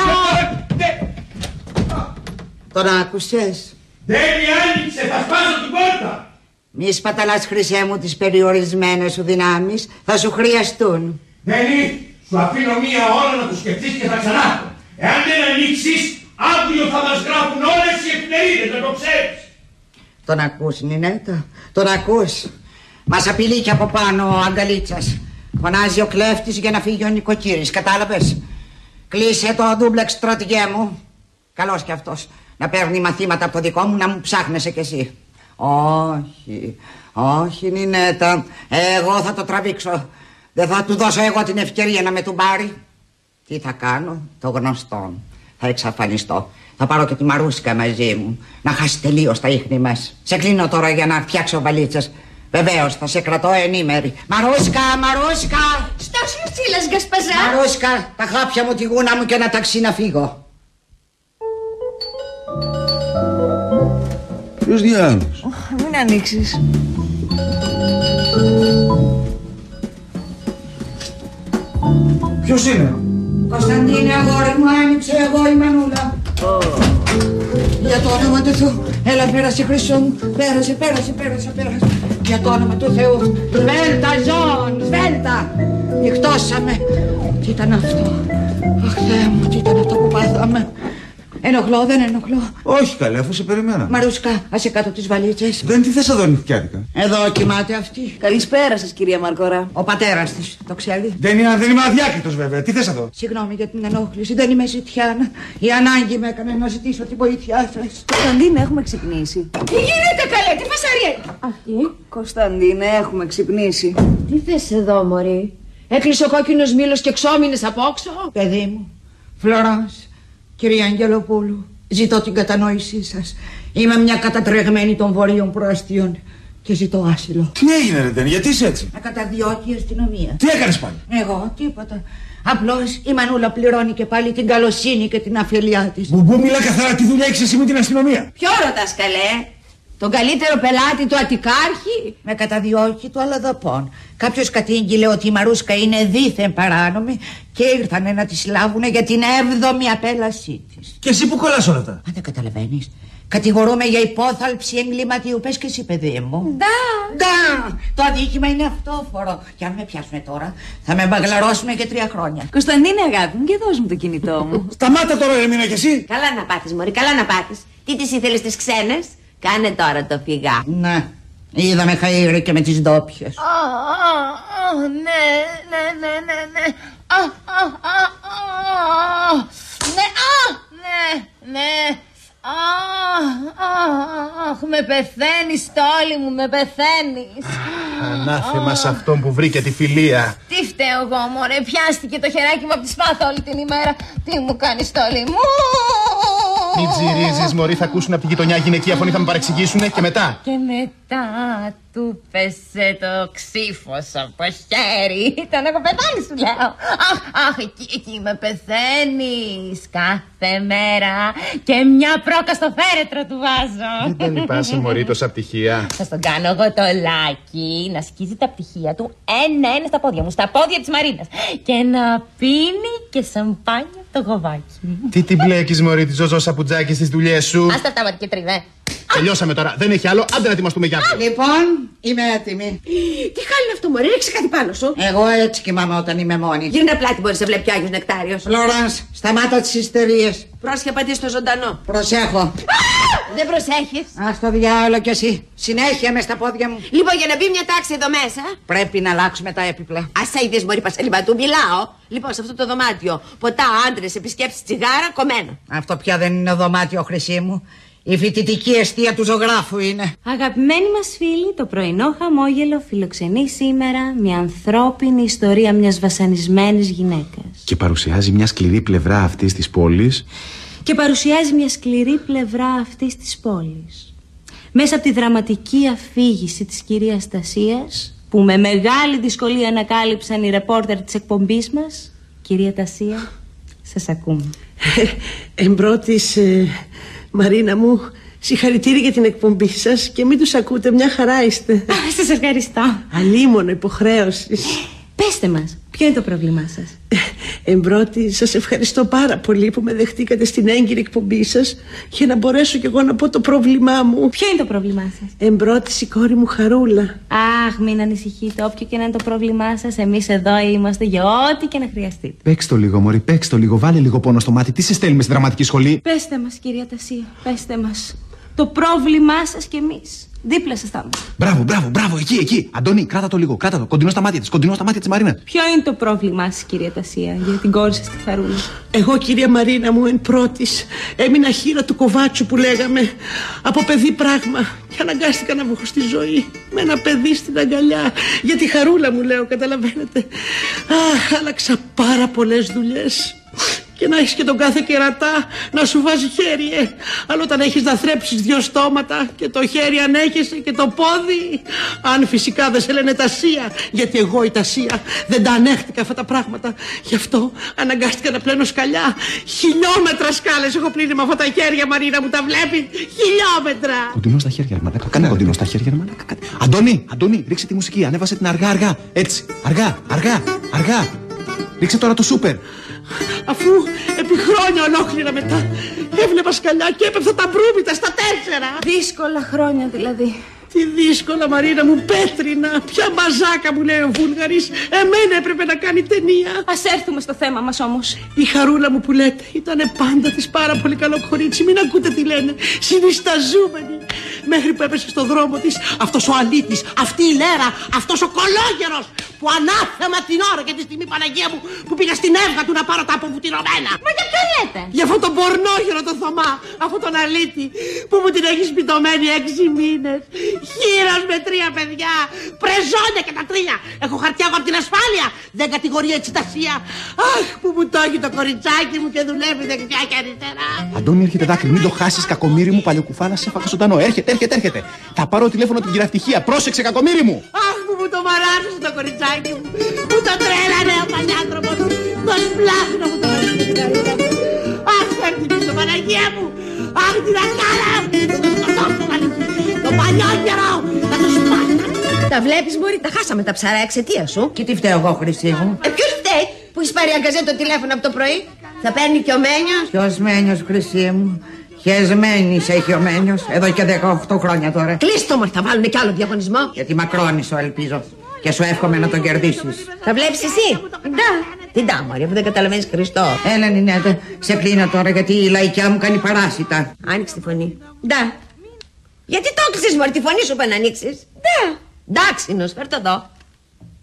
Τον άκουσες? Ντένι, άνοιξε, θα σπάσω την πόρτα. Μη σπαταλάς, χρυσέ μου, τις περιορισμένες σου δυνάμεις. Θα σου χρειαστούν. Ντένι, σου αφήνω μία ώρα να το σκεφτείς και θα ξανάρθω. Εάν δεν ανοίξεις, αύριο θα μας γράφουν όλες οι εφημερίδες, να το ξέρεις. Τον ακούς, Νινέτα? Τον ακούς? Μας απειλεί και από πάνω ο Αγκαλίτσας. Φωνάζει ο κλέφτης για να φύγει ο νοικοκύρης, κατάλαβες? Κλείσε το ντούμπλεξ στρατηγέ μου. Καλός κι αυτός. Να παίρνει μαθήματα από το δικό μου, να μου ψάχνεσαι κι εσύ. Όχι, όχι, Νινέτα. Εγώ θα το τραβήξω. Δεν θα του δώσω εγώ την ευκαιρία να με του πάρει. Τι θα κάνω? Το γνωστό. Θα εξαφανιστώ. Θα πάρω και τη Μαρούσκα μαζί μου. Να χάσει τελείως τα ίχνη μας. Σε κλείνω τώρα για να φτιάξω βαλίτσες. Βεβαίως, θα σε κρατώ ενήμερη. Μαρούσκα, Μαρούσκα! Στάσου Σίλας, госпожа! Μαρούσκα, τα χάπια μου, τη γούνα μου και ένα ταξί να φύγω. Ποιος διάλογος? Μην ανοίξεις. Ποιος είναι? Κωνσταντίνε, αγόρι μου, άνοιξε, εγώ η Μανούλα. Για το όνομα του Θεού. Έλα, πέρασε, Χρυσό μου. Πέρασε. Για το όνομα του Θεού. Σβέλτα, Ζων, σβέλτα. Νυχτώσαμε. Τι ήταν αυτό? Αχ, Θεέ μου, τι ήταν αυτό που πάθαμε? Ενοχλώ, δεν ενοχλώ? Όχι καλέ, αφού σε περιμένα. Μαρούσκα, άσε κάτω τις βαλίτσες. Δεν τι θες εδώ νυχτιάτικα? Εδώ κοιμάται αυτή. Καλησπέρα σας, κυρία Μαρκορά. Ο πατέρας της, το ξέρει? Δεν είμαι αδιάκριτος βέβαια. Τι θες εδώ? Συγγνώμη για την ενόχληση, δεν είμαι ζητιάνα. Η ανάγκη με έκανε να ζητήσω τη βοήθειά σας. Κωνσταντίνε, έχουμε ξυπνήσει. Τι γίνεται, καλέ, τι φασαρία? Αυτή. Κωνσταντίνε, έχουμε ξυπνήσει. Τι θες εδώ, μωρή? Έκλεισε ο κόκκινος μήλος και ξόμινες απόξω. Παιδί μου, Φλωράνς, κυρία Αγγελοπούλου, ζητώ την κατανόησή σας. Είμαι μια κατατρεγμένη των βορείων προαστίων και ζητώ άσυλο. Τι έγινε, ρε Ντένι, γιατί είσαι έτσι? Να καταδιώκει η αστυνομία. Τι έκανες πάλι? Εγώ, τίποτα. Απλώς η Μανούλα πληρώνει και πάλι την καλοσύνη και την αφελιά της. Μπουμπού, μιλά καθαρά, τι δουλειά έχεις εσύ με την αστυνομία? Ποιο ρωτάς, καλέ? Τον καλύτερο πελάτη του Αττικάρχη? Με καταδιώκει του αλλοδαπών. Κάποιος κατήγγειλε ότι η Μαρούσκα είναι δίθεν παράνομη και ήρθανε να τη συλλάβουνε για την 7η απέλασή της. Και εσύ που κολλάς όλα αυτά? Αν δεν καταλαβαίνεις, κατηγορούμε για υπόθαλψη εγκληματίου. Πες και εσύ, παιδί μου. Ντα! Το αδίκημα είναι αυτόφορο. Και αν με πιάσουνε τώρα, θα με μπαγλαρώσουνε για 3 χρόνια. Κωνσταντίνε, αγάπη μου, και δώσ' μου το κινητό μου. Σταμάτα τώρα, Ερμήνα, κι εσύ. Καλά να πάθεις, μωρή, καλά να πάθεις. Τι τις ήθελες τις ξένες? Κάνε τώρα το φυγά. Ναι, είδαμε χαΐρι και με τις ντόπιες. Ναι. Ναι. Αχ, με πεθαίνεις, Τόλι μου, με πεθαίνεις. Ανάθεμα σε αυτόν που βρήκε τη φιλία. Τι φταίω εγώ, μωρέ, πιάστηκε το χεράκι μου από τη σπάθα όλη την ημέρα. Τι μου κάνεις, Τόλι μου? Μην τζιρίζεις, μωρή, θα ακούσουν από τη γειτονιά γυναικεία φωνή, θα με παρεξηγήσουνε και μετά. Και μετά του πέσε το ξύφος από χέρι. Ήταν εγώ πεθάνει, σου λέω. Αχ, εκεί με πεθαίνεις κάθε μέρα. Και μια πρόκα στο φέρετρο του βάζω. Δεν λυπάσαι, μωρή, τόσα πτυχία. Θα στον κάνω εγώ το λάκι να σκίζει τα πτυχία του ένα-ένα στα πόδια μου, στα πόδια της Μαρίνας. Και να πίνει και σαμπάνια το γοβάκι. Τι την μπλέκεις, μωρή, τη Ζωζό Σαπουτζάκη στις δουλειές σου. Άστα αυτά, ματι και τριβέ. Τελειώσαμε τώρα, δεν έχει άλλο, άντε να ετοιμαστούμε για αύριο. Λοιπόν, είμαι έτοιμη. Τι χάλι είναι αυτό, μωρή, ρίξε κάτι πάνω σου. Εγώ έτσι κοιμάμαι όταν είμαι μόνη. Γύρνα πλάτη, μπορεί να βλέπει ο Άγιος Νεκτάριος. Φλόρανς, σταμάτα τις ιστερίες. Πρόσχε πατή στο ζωντανό. Προσέχω. Δεν προσέχεις. Ας το διάολο κι εσύ. Συνέχεια με στα πόδια μου. Λοιπόν, για να μπει μια τάξη εδώ μέσα. Πρέπει να αλλάξουμε τα έπιπλα. Άσα είδες, μωρή Πασαλιμπατού, μιλάω. Λοιπόν, σε αυτό το δωμάτιο, ποτά, άντρες, επισκέψεις, τσιγάρα, κομμένα. Αυτό πια δεν είναι δωμάτιο, χρυσή μου. Η φοιτητική εστία του ζωγράφου είναι. Αγαπημένοι μας φίλοι, το πρωινό χαμόγελο φιλοξενεί σήμερα μια ανθρώπινη ιστορία μιας βασανισμένης γυναίκας. Και παρουσιάζει μια σκληρή πλευρά αυτής της πόλης. Μέσα από τη δραματική αφήγηση της κυρίας Τασίας, που με μεγάλη δυσκολία ανακάλυψαν οι ρεπόρτερ της εκπομπής μας. Κυρία Τασία, σας ακούμε. Εμπρότης, Μαρίνα μου, συγχαρητήρια για την εκπομπή σας και μην τους ακούτε, μια χαρά είστε. Σας ευχαριστώ. Αλίμονο υποχρέωση. Πέστε μας, ποιο είναι το πρόβλημά σας? Εμπρότη, σας ευχαριστώ πάρα πολύ που με δεχτήκατε στην έγκυρη εκπομπή σας για να μπορέσω κι εγώ να πω το πρόβλημά μου. Ποιο είναι το πρόβλημά σας? Εμπρότη, η κόρη μου Χαρούλα. Αχ, μην ανησυχείτε, όποιο και να είναι το πρόβλημά σας, εμείς εδώ είμαστε για ό,τι και να χρειαστείτε. Παίξτε το λίγο, μωρή, παίξτε το λίγο, βάλε λίγο πόνο στο μάτι. Τι σε στέλνουμε στην δραματική σχολή? Πέστε μας, κυρία Τασία, πέστε μας. Το πρόβλημά σας κι εμείς. Δίπλα σας θα είμαστε. Μπράβο, εκεί. Αντώνη, κράτα το λίγο, κράτα το. Κοντινό στα μάτια της Μαρίνα. Ποιο είναι το πρόβλημά σας, κυρία Τασία, για την κόρη σας τη Χαρούλα? Εγώ, κυρία Μαρίνα μου, εν πρώτης, έμεινα χείρα του κοβάτσου που λέγαμε. Από παιδί πράγμα. Και αναγκάστηκα να βγω στη ζωή με ένα παιδί στην αγκαλιά. Για τη Χαρούλα μου, λέω, καταλαβαίνετε. Αχ, άλλαξα πάρα πολλές δουλειές. Και να έχεις και τον κάθε κερατά να σου βάζει χέρι, Αλλά όταν έχεις να θρέψεις 2 στόματα και το χέρι ανέχεσαι και το πόδι. Αν φυσικά δεν σε λένε Τασία, γιατί εγώ η Τασία δεν τα ανέχτηκα αυτά τα πράγματα. Γι' αυτό αναγκάστηκα να πλένω σκαλιά. Χιλιόμετρα σκάλες έχω πλύνει με αυτά τα χέρια, Μαρίνα μου, τα βλέπεις? Χιλιόμετρα. Κοντινό στα χέρια, μαλάκα. Κάνε κοντινό στα χέρια, μαλάκα. Αντώνη, ρίξε τη μουσική, ανέβασε την αργά. Έτσι, αργά. Ρίξε τώρα το σούπερ. Αφού επί χρόνια ολόκληρα μετά έβλεπα σκαλιά και έπεφτα τα μπρούμητα στα 4. Δύσκολα χρόνια δηλαδή. Τι δύσκολα, Μαρίνα μου, πέτρινα. Ποια μαζάκα, μου λέει ο Βούλγαρης. Εμένα έπρεπε να κάνει ταινία. Ας έρθουμε στο θέμα μας όμως. Η Χαρούλα μου που λέτε ήταν πάντα της πάρα πολύ καλό κορίτσι. Μην ακούτε τι λένε. Συνισταζούμενη. Μέχρι που έπεσε στο δρόμο της αυτός ο αλήτης, αυτή η Λέρα, αυτός ο κολόγερος που ανάθεμα την ώρα και τη στιγμή, Παναγία μου, που πήγα στην Εύγα του να πάρω τα αποβουτυρωμένα. Μα για ποιο λέτε? Για αυτόν τον πορνόγερο τον Θωμά, αυτόν τον αλήτη που μου την έχει σπιτωμένη 6 μήνες. Χείρος με 3 παιδιά, πρεζόνια και τα 3. Έχω χαρτιά από την ασφάλεια. Δεν κατηγορεί έτσι Τασία. Αχ, που μου το έχει το κοριτσάκι μου και δουλεύει δεξιά και αριστερά. Αντώνη, έρχεται δάκρυ, μην το χάσεις, κακομοίρι μου, παλαιοκουφάλα, σε έφαγα ζωντανό. Έρχεται. Θα πάρω τηλέφωνο την κυριαρχία. Πρόσεξε, κακομοίρι μου. Αχ, που μου το μαράζωσε το κοριτσάκι μου. Μου το τρέλανε ο παλιάνθρωπος. Το σπλάθινο μου το έριξε την καρδιά μου. Αχ, φέρνει πίσω, Παναγία μου. Αχ, την ακάρα μου. Το σκοτώσω, το παλιό καιρό. Θα το σπάσω. Τα βλέπεις, μπορεί, τα χάσαμε τα ψαρά εξαιτία σου. Και τι φταίω εγώ, χρυσή μου? Ποιος φταίει που έχεις πάρει αγκαζέ το τηλέφωνο από το πρωί? Θα παίρνει και ο Μένιος. Ποιος Μένιος, χρυσή μου? Χεσμένης έχει ο Μένιος, εδώ και 18 χρόνια τώρα. Κλείστο, μωρ, θα βάλουνε κι άλλο διαγωνισμό. Γιατί μακρόνισο, ελπίζω. Και σου εύχομαι να τον κερδίσεις. Τα βλέπεις εσύ? Τι ντά, μωρή, αφού δεν καταλαβαίνεις Χριστό. Έλα, Νινέτα, σε κλείνω τώρα γιατί η λαϊκιά μου κάνει παράσιτα. Άνοιξε τη φωνή. Ντά. Γιατί το έκλεισες, μωρή, τη φωνή σου που να ανοίξεις? Ντά. Ντάξινος, φέρ' το εδώ.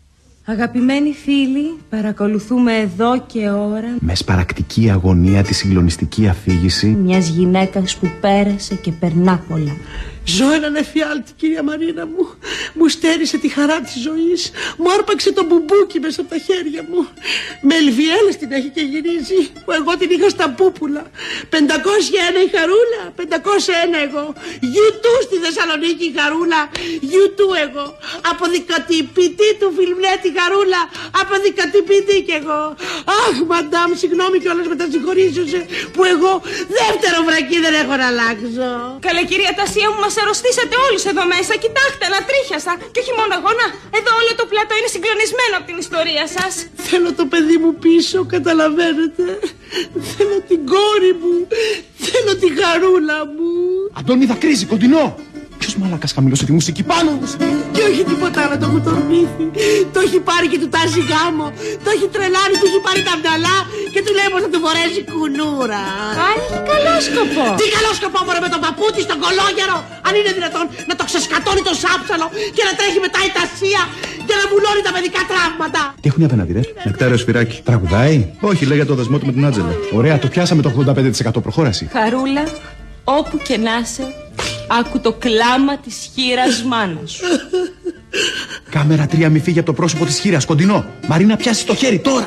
Αγαπημένοι φίλοι, παρακολουθούμε εδώ και ώρα με σπαρακτική αγωνία τη συγκλονιστική αφήγηση μιας γυναίκας που πέρασε και περνά πολλά. Ζω έναν εφιάλτη, κυρία Μαρίνα μου. Μου στέρισε τη χαρά της ζωής. Μου άρπαξε το μπουμπούκι μέσα από τα χέρια μου. Με ελβιέλες την έχει και γυρίζει, που εγώ την είχα στα πούπουλα. 501 η Χαρούλα, 501 εγώ. YouTube στη Θεσσαλονίκη η Χαρούλα, YouTube εγώ. Αποδικατυπητή του φιλμνέ τη Χαρούλα, αποδικατυπητή κι εγώ. Αχ, μαντάμ, συγγνώμη κιόλας με τα συγχωρήσεως, που εγώ δεύτερο βρακί δεν έχω να αλλάξω. Καλέ κυρία Τασία μου, μας αρρωστήσατε όλους εδώ μέσα. Κοιτάξτε, ανατρίχιασα. Και όχι μόνο εγώ, να, εδώ όλο το πλατό είναι συγκλονισμένο από την ιστορία σας. Θέλω το παιδί μου πίσω, καταλαβαίνετε. Θέλω την κόρη μου. Θέλω τη Χαρούλα μου. Αντώνη, δακρύζει, κοντινό. Ποιος μαλάκας χαμηλώσε τη μουσική πάνω μου? Και όχι τίποτα άλλο, το μουτορμήθη. Το έχει πάρει και του τάζει γάμο. Το έχει τρελάνει, του έχει πάρει τα μυαλά και του λέει πως θα του φορέσει κουλούρα. Έχει καλό σκοπό. Τι καλό σκοπό, μωρέ, με τον παππούτη στον κολόγερο. Αν είναι δυνατόν να το ξεσκατώνει το σάψαλο και να τρέχει μετά η Τασία και να βουλώνει τα παιδικά τραύματα. Τι έχουν οι απέναντι, ρε? Νεκτάριο Σφυράκι. Τραγουδάει? Όχι, λέει για το δεσμό του με την Άντζελα. Ωραία, το πιάσαμε το 85% προχώραση. Χαρούλα, όπου και να είσαι, άκου το κλάμα της χήρας μάνας σου. Κάμερα 3, μη φύγει από το πρόσωπο της χήρας, κοντινό. Μαρίνα, πιάσει το χέρι τώρα.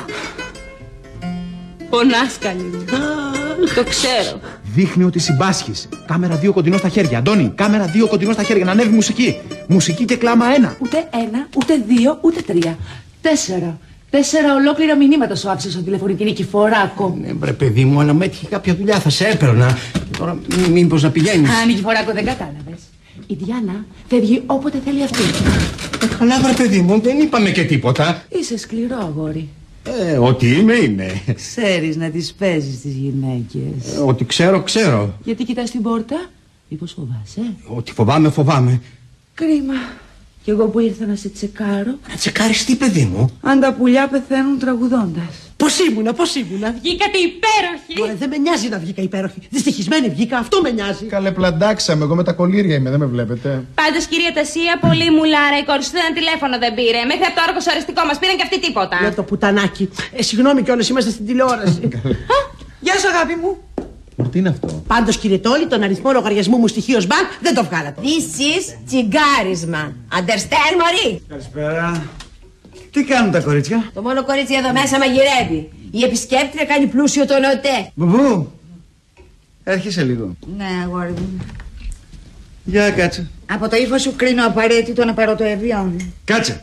Πονάς, καλή μου. Το ξέρω. Δείχνει ότι συμπάσχεις. Κάμερα 2, κοντινό στα χέρια. Αντώνη, κάμερα 2, κοντινό στα χέρια. Να ανέβει μουσική. Μουσική και κλάμα 1. Ούτε 1, ούτε 2, ούτε 3. 4. 4 ολόκληρα μηνύματα σου άφησε στο τηλεφωνική Νικηφοράκο. Ναι, βρε παιδί μου, αλλά με έτυχε κάποια δουλειά, θα σε έπαιρνα. Τώρα μήπως να πηγαίνεις? Α, Νικηφοράκο, δεν κατάλαβες. Η Διάννα φεύγει όποτε θέλει αυτή. Καλά, βρε παιδί μου, δεν είπαμε και τίποτα. Είσαι σκληρό αγόρι. Ό,τι είμαι. Ξέρεις να τις παίζεις τις γυναίκες. Ό,τι ξέρω. Γιατί κοιτάς την πόρτα? Μήπως φοβάσαι? Ό,τι φοβάμαι. Κρίμα. Κι εγώ που ήρθα να σε τσεκάρω. Να τσεκάρεις τι, παιδί μου? Αν τα πουλιά πεθαίνουν τραγουδώντας. Πώς ήμουνα. Βγήκατε υπέροχοι. Μωρέ, δεν με νοιάζει να βγήκα υπέροχη. Δυστυχισμένη βγήκα, αυτό με νοιάζει. Καλέ, πλαντάξαμε. Εγώ με τα κολλήρια είμαι, δεν με βλέπετε. Πάντως, κυρία Τασία, πολύ μουλάρα. Η κόρη σου ένα τηλέφωνο δεν πήρε. Μέχρι από το άργο οριστικό μας πήραν και αυτοί τίποτα. Για το πουτανάκι. Συγγνώμη κιόλας, είμαστε στην τηλεόραση. Γεια σου, αγάπη μου. Τι είναι αυτό? Πάντως, κύριε Τόλη, τον αριθμό λογαριασμού μου στοιχείως μπανκ δεν το βγάλατε. This is τσιγκάρισμα. Understand, μωρή? Καλησπέρα. Τι κάνουν τα κορίτσια? Το μόνο κορίτσι εδώ μέσα μαγειρεύει. Η επισκέπτρια κάνει πλούσιο τον ΟΤΕ. Μπουμπού, έρχεσαι λίγο. Ναι, αγόρι μου. Για κάτσε. Από το ύφος σου κρίνω απαραίτητο να πάρω το Εβιόν. Κάτσε.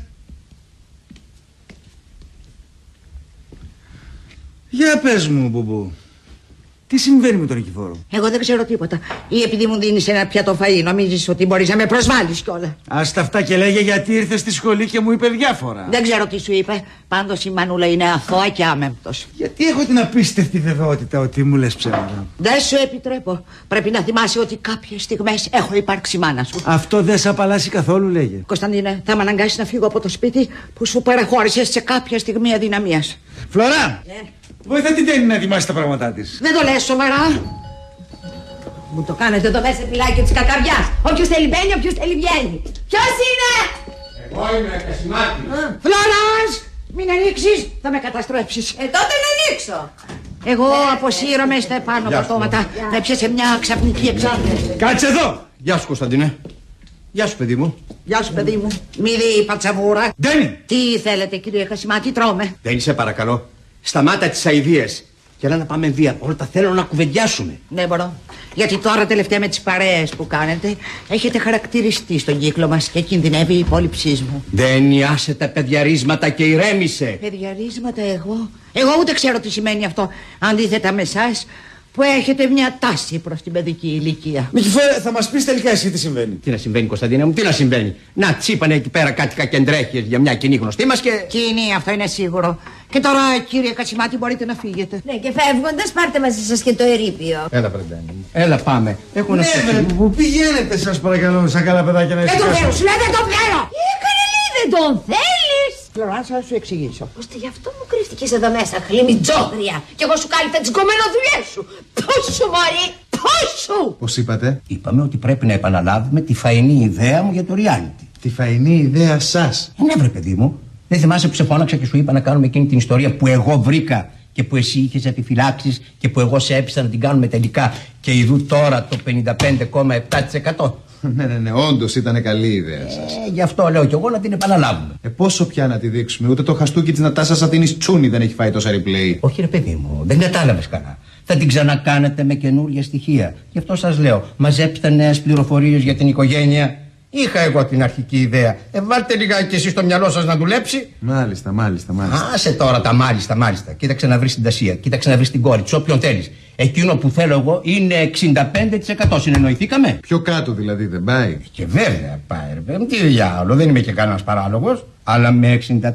Για πες μου, Μπουμπού. Τι συμβαίνει με τον Νικηφόρο? Εγώ δεν ξέρω τίποτα. Ή επειδή μου δίνεις ένα πιάτο φαΐ, νομίζεις ότι μπορείς να με προσβάλλεις κιόλα. Ας τα αυτά και λέγε γιατί ήρθε στη σχολή και μου είπε διάφορα. Δεν ξέρω τι σου είπε. Πάντως η Μανούλα είναι αθώα και άμεμπτος. Γιατί έχω την απίστευτη βεβαιότητα ότι μου λες ψέματα. Δεν σου επιτρέπω. Πρέπει να θυμάσαι ότι κάποιες στιγμές έχω υπάρξει μάνα σου. Αυτό δεν σε απαλλάσσει καθόλου, λέγε. Κωνσταντίνε, θα με αναγκάσει να φύγω από το σπίτι που σου παραχώρησες σε κάποια στιγμή αδυναμίας. Φλωρά! Βοηθά την Τέννη να ετοιμάσει τα πράγματά της. Δεν το λες σοβαρά? Μου το κάνετε εδώ μέσα φυλάκι της κακαβιάς. Όποιος θέλει μπαίνει, όποιος θέλει βγαίνει. Ποιος είναι? Εγώ είμαι, Κασιμάτη. Φλωράς! Μην ανοίξεις, θα με καταστρέψεις. Τότε να ανοίξω. Εγώ αποσύρωμαι στα επάνω πορτώματα. Θα έπιασε μια ξαφνική εξάρτηση. Κάτσε εδώ! Γεια σου, Κωνσταντίνε. Γεια σου, παιδί μου. Γεια σου, παιδί μου. Μη δει πατσαβούρα. Ντένι! Τι θέλετε, κύριε Κασιμάτη, τρώμε. Δεν σε παρακαλώ. Σταμάτα τις αηδίες. Και έλα να πάμε βία. Όλα τα θέλω να κουβεντιάσουμε. Δεν μπορώ. Γιατί τώρα τελευταία με τις παρέες που κάνετε έχετε χαρακτηριστεί στον κύκλο μας και κινδυνεύει η υπόλοιψή μου. Δεν νοιάσε τα παιδιαρίσματα και ηρέμησε. Παιδιαρίσματα εγώ? Εγώ ούτε ξέρω τι σημαίνει αυτό. Αντίθετα με εσάς που έχετε μια τάση προς την παιδική ηλικία. Νικηφόρε, θα μας πεις τελικά εσύ τι συμβαίνει. Τι να συμβαίνει, Κωνσταντίνα μου, τι να συμβαίνει? Να τσίπανε εκεί πέρα κάτι κακεντρέχειες για μια κοινή γνωστή μας και... Κοινή, αυτό είναι σίγουρο. Και τώρα, κύριε Κασιμάτη, μπορείτε να φύγετε. Ναι, και φεύγοντας πάρτε μαζί σας και το ερείπιο. Έλα, Βρεντάνη μου. Έλα, πάμε. Έχω να σου Ναι, που πηγαίνετε, σας παρακαλώ, σαν καλά παιδάκια να Δεν ησυχάσω. το θέλω, σου λέω δεν το θέλω! Δεν τον θέλεις? Φλωράς, θα σου εξηγήσω. Ώστε γι' αυτό μου κρύφτηκες εδώ μέσα, χλιμιτζόγρια. Κι εγώ σου κάλυψα τις γκομενοδουλειές σου. Πόσου, μωρή, πόσου! Πώς είπατε? Είπαμε ότι πρέπει να επαναλάβουμε τη φαϊνή ιδέα μου για το reality. Τη φαϊνή ιδέα σας. Ναι, βρε παιδί μου. Δεν θυμάσαι που σε φώναξα και σου είπα να κάνουμε εκείνη την ιστορία που εγώ βρήκα και που εσύ είχες επιφυλάξεις και που εγώ σε έπεισα να την κάνουμε τελικά και ειδού τώρα το 55,7%. Ναι, όντως ήταν καλή η ιδέα σας. Γι' αυτό λέω κι εγώ να την επαναλάβουμε. Πόσο πια να τη δείξουμε, ούτε το χαστούκι της Νατάσας Αθήνης Τσούνη δεν έχει φάει τόσα replay. Όχι ρε παιδί μου, δεν κατάλαβες καλά. Θα την ξανακάνετε με καινούργια στοιχεία. Γι' αυτό σας λέω, μαζέψτε νέες πληροφορίες για την οικογένεια. Είχα εγώ την αρχική ιδέα. Βάλτε λιγάκι και εσείς στο μυαλό σας να δουλέψει. Μάλιστα. Άσε τώρα τα μάλιστα. Κοίταξε να βρεις την Τασία, κοίταξε να βρεις την κόρη της, όποιον θέλεις. Εκείνο που θέλω εγώ είναι 65%. Συνεννοηθήκαμε. Πιο κάτω δηλαδή δεν πάει. Και βέβαια πάει ρε. Τι διάολο, δεν είμαι και κανένας παράλογος. Αλλά με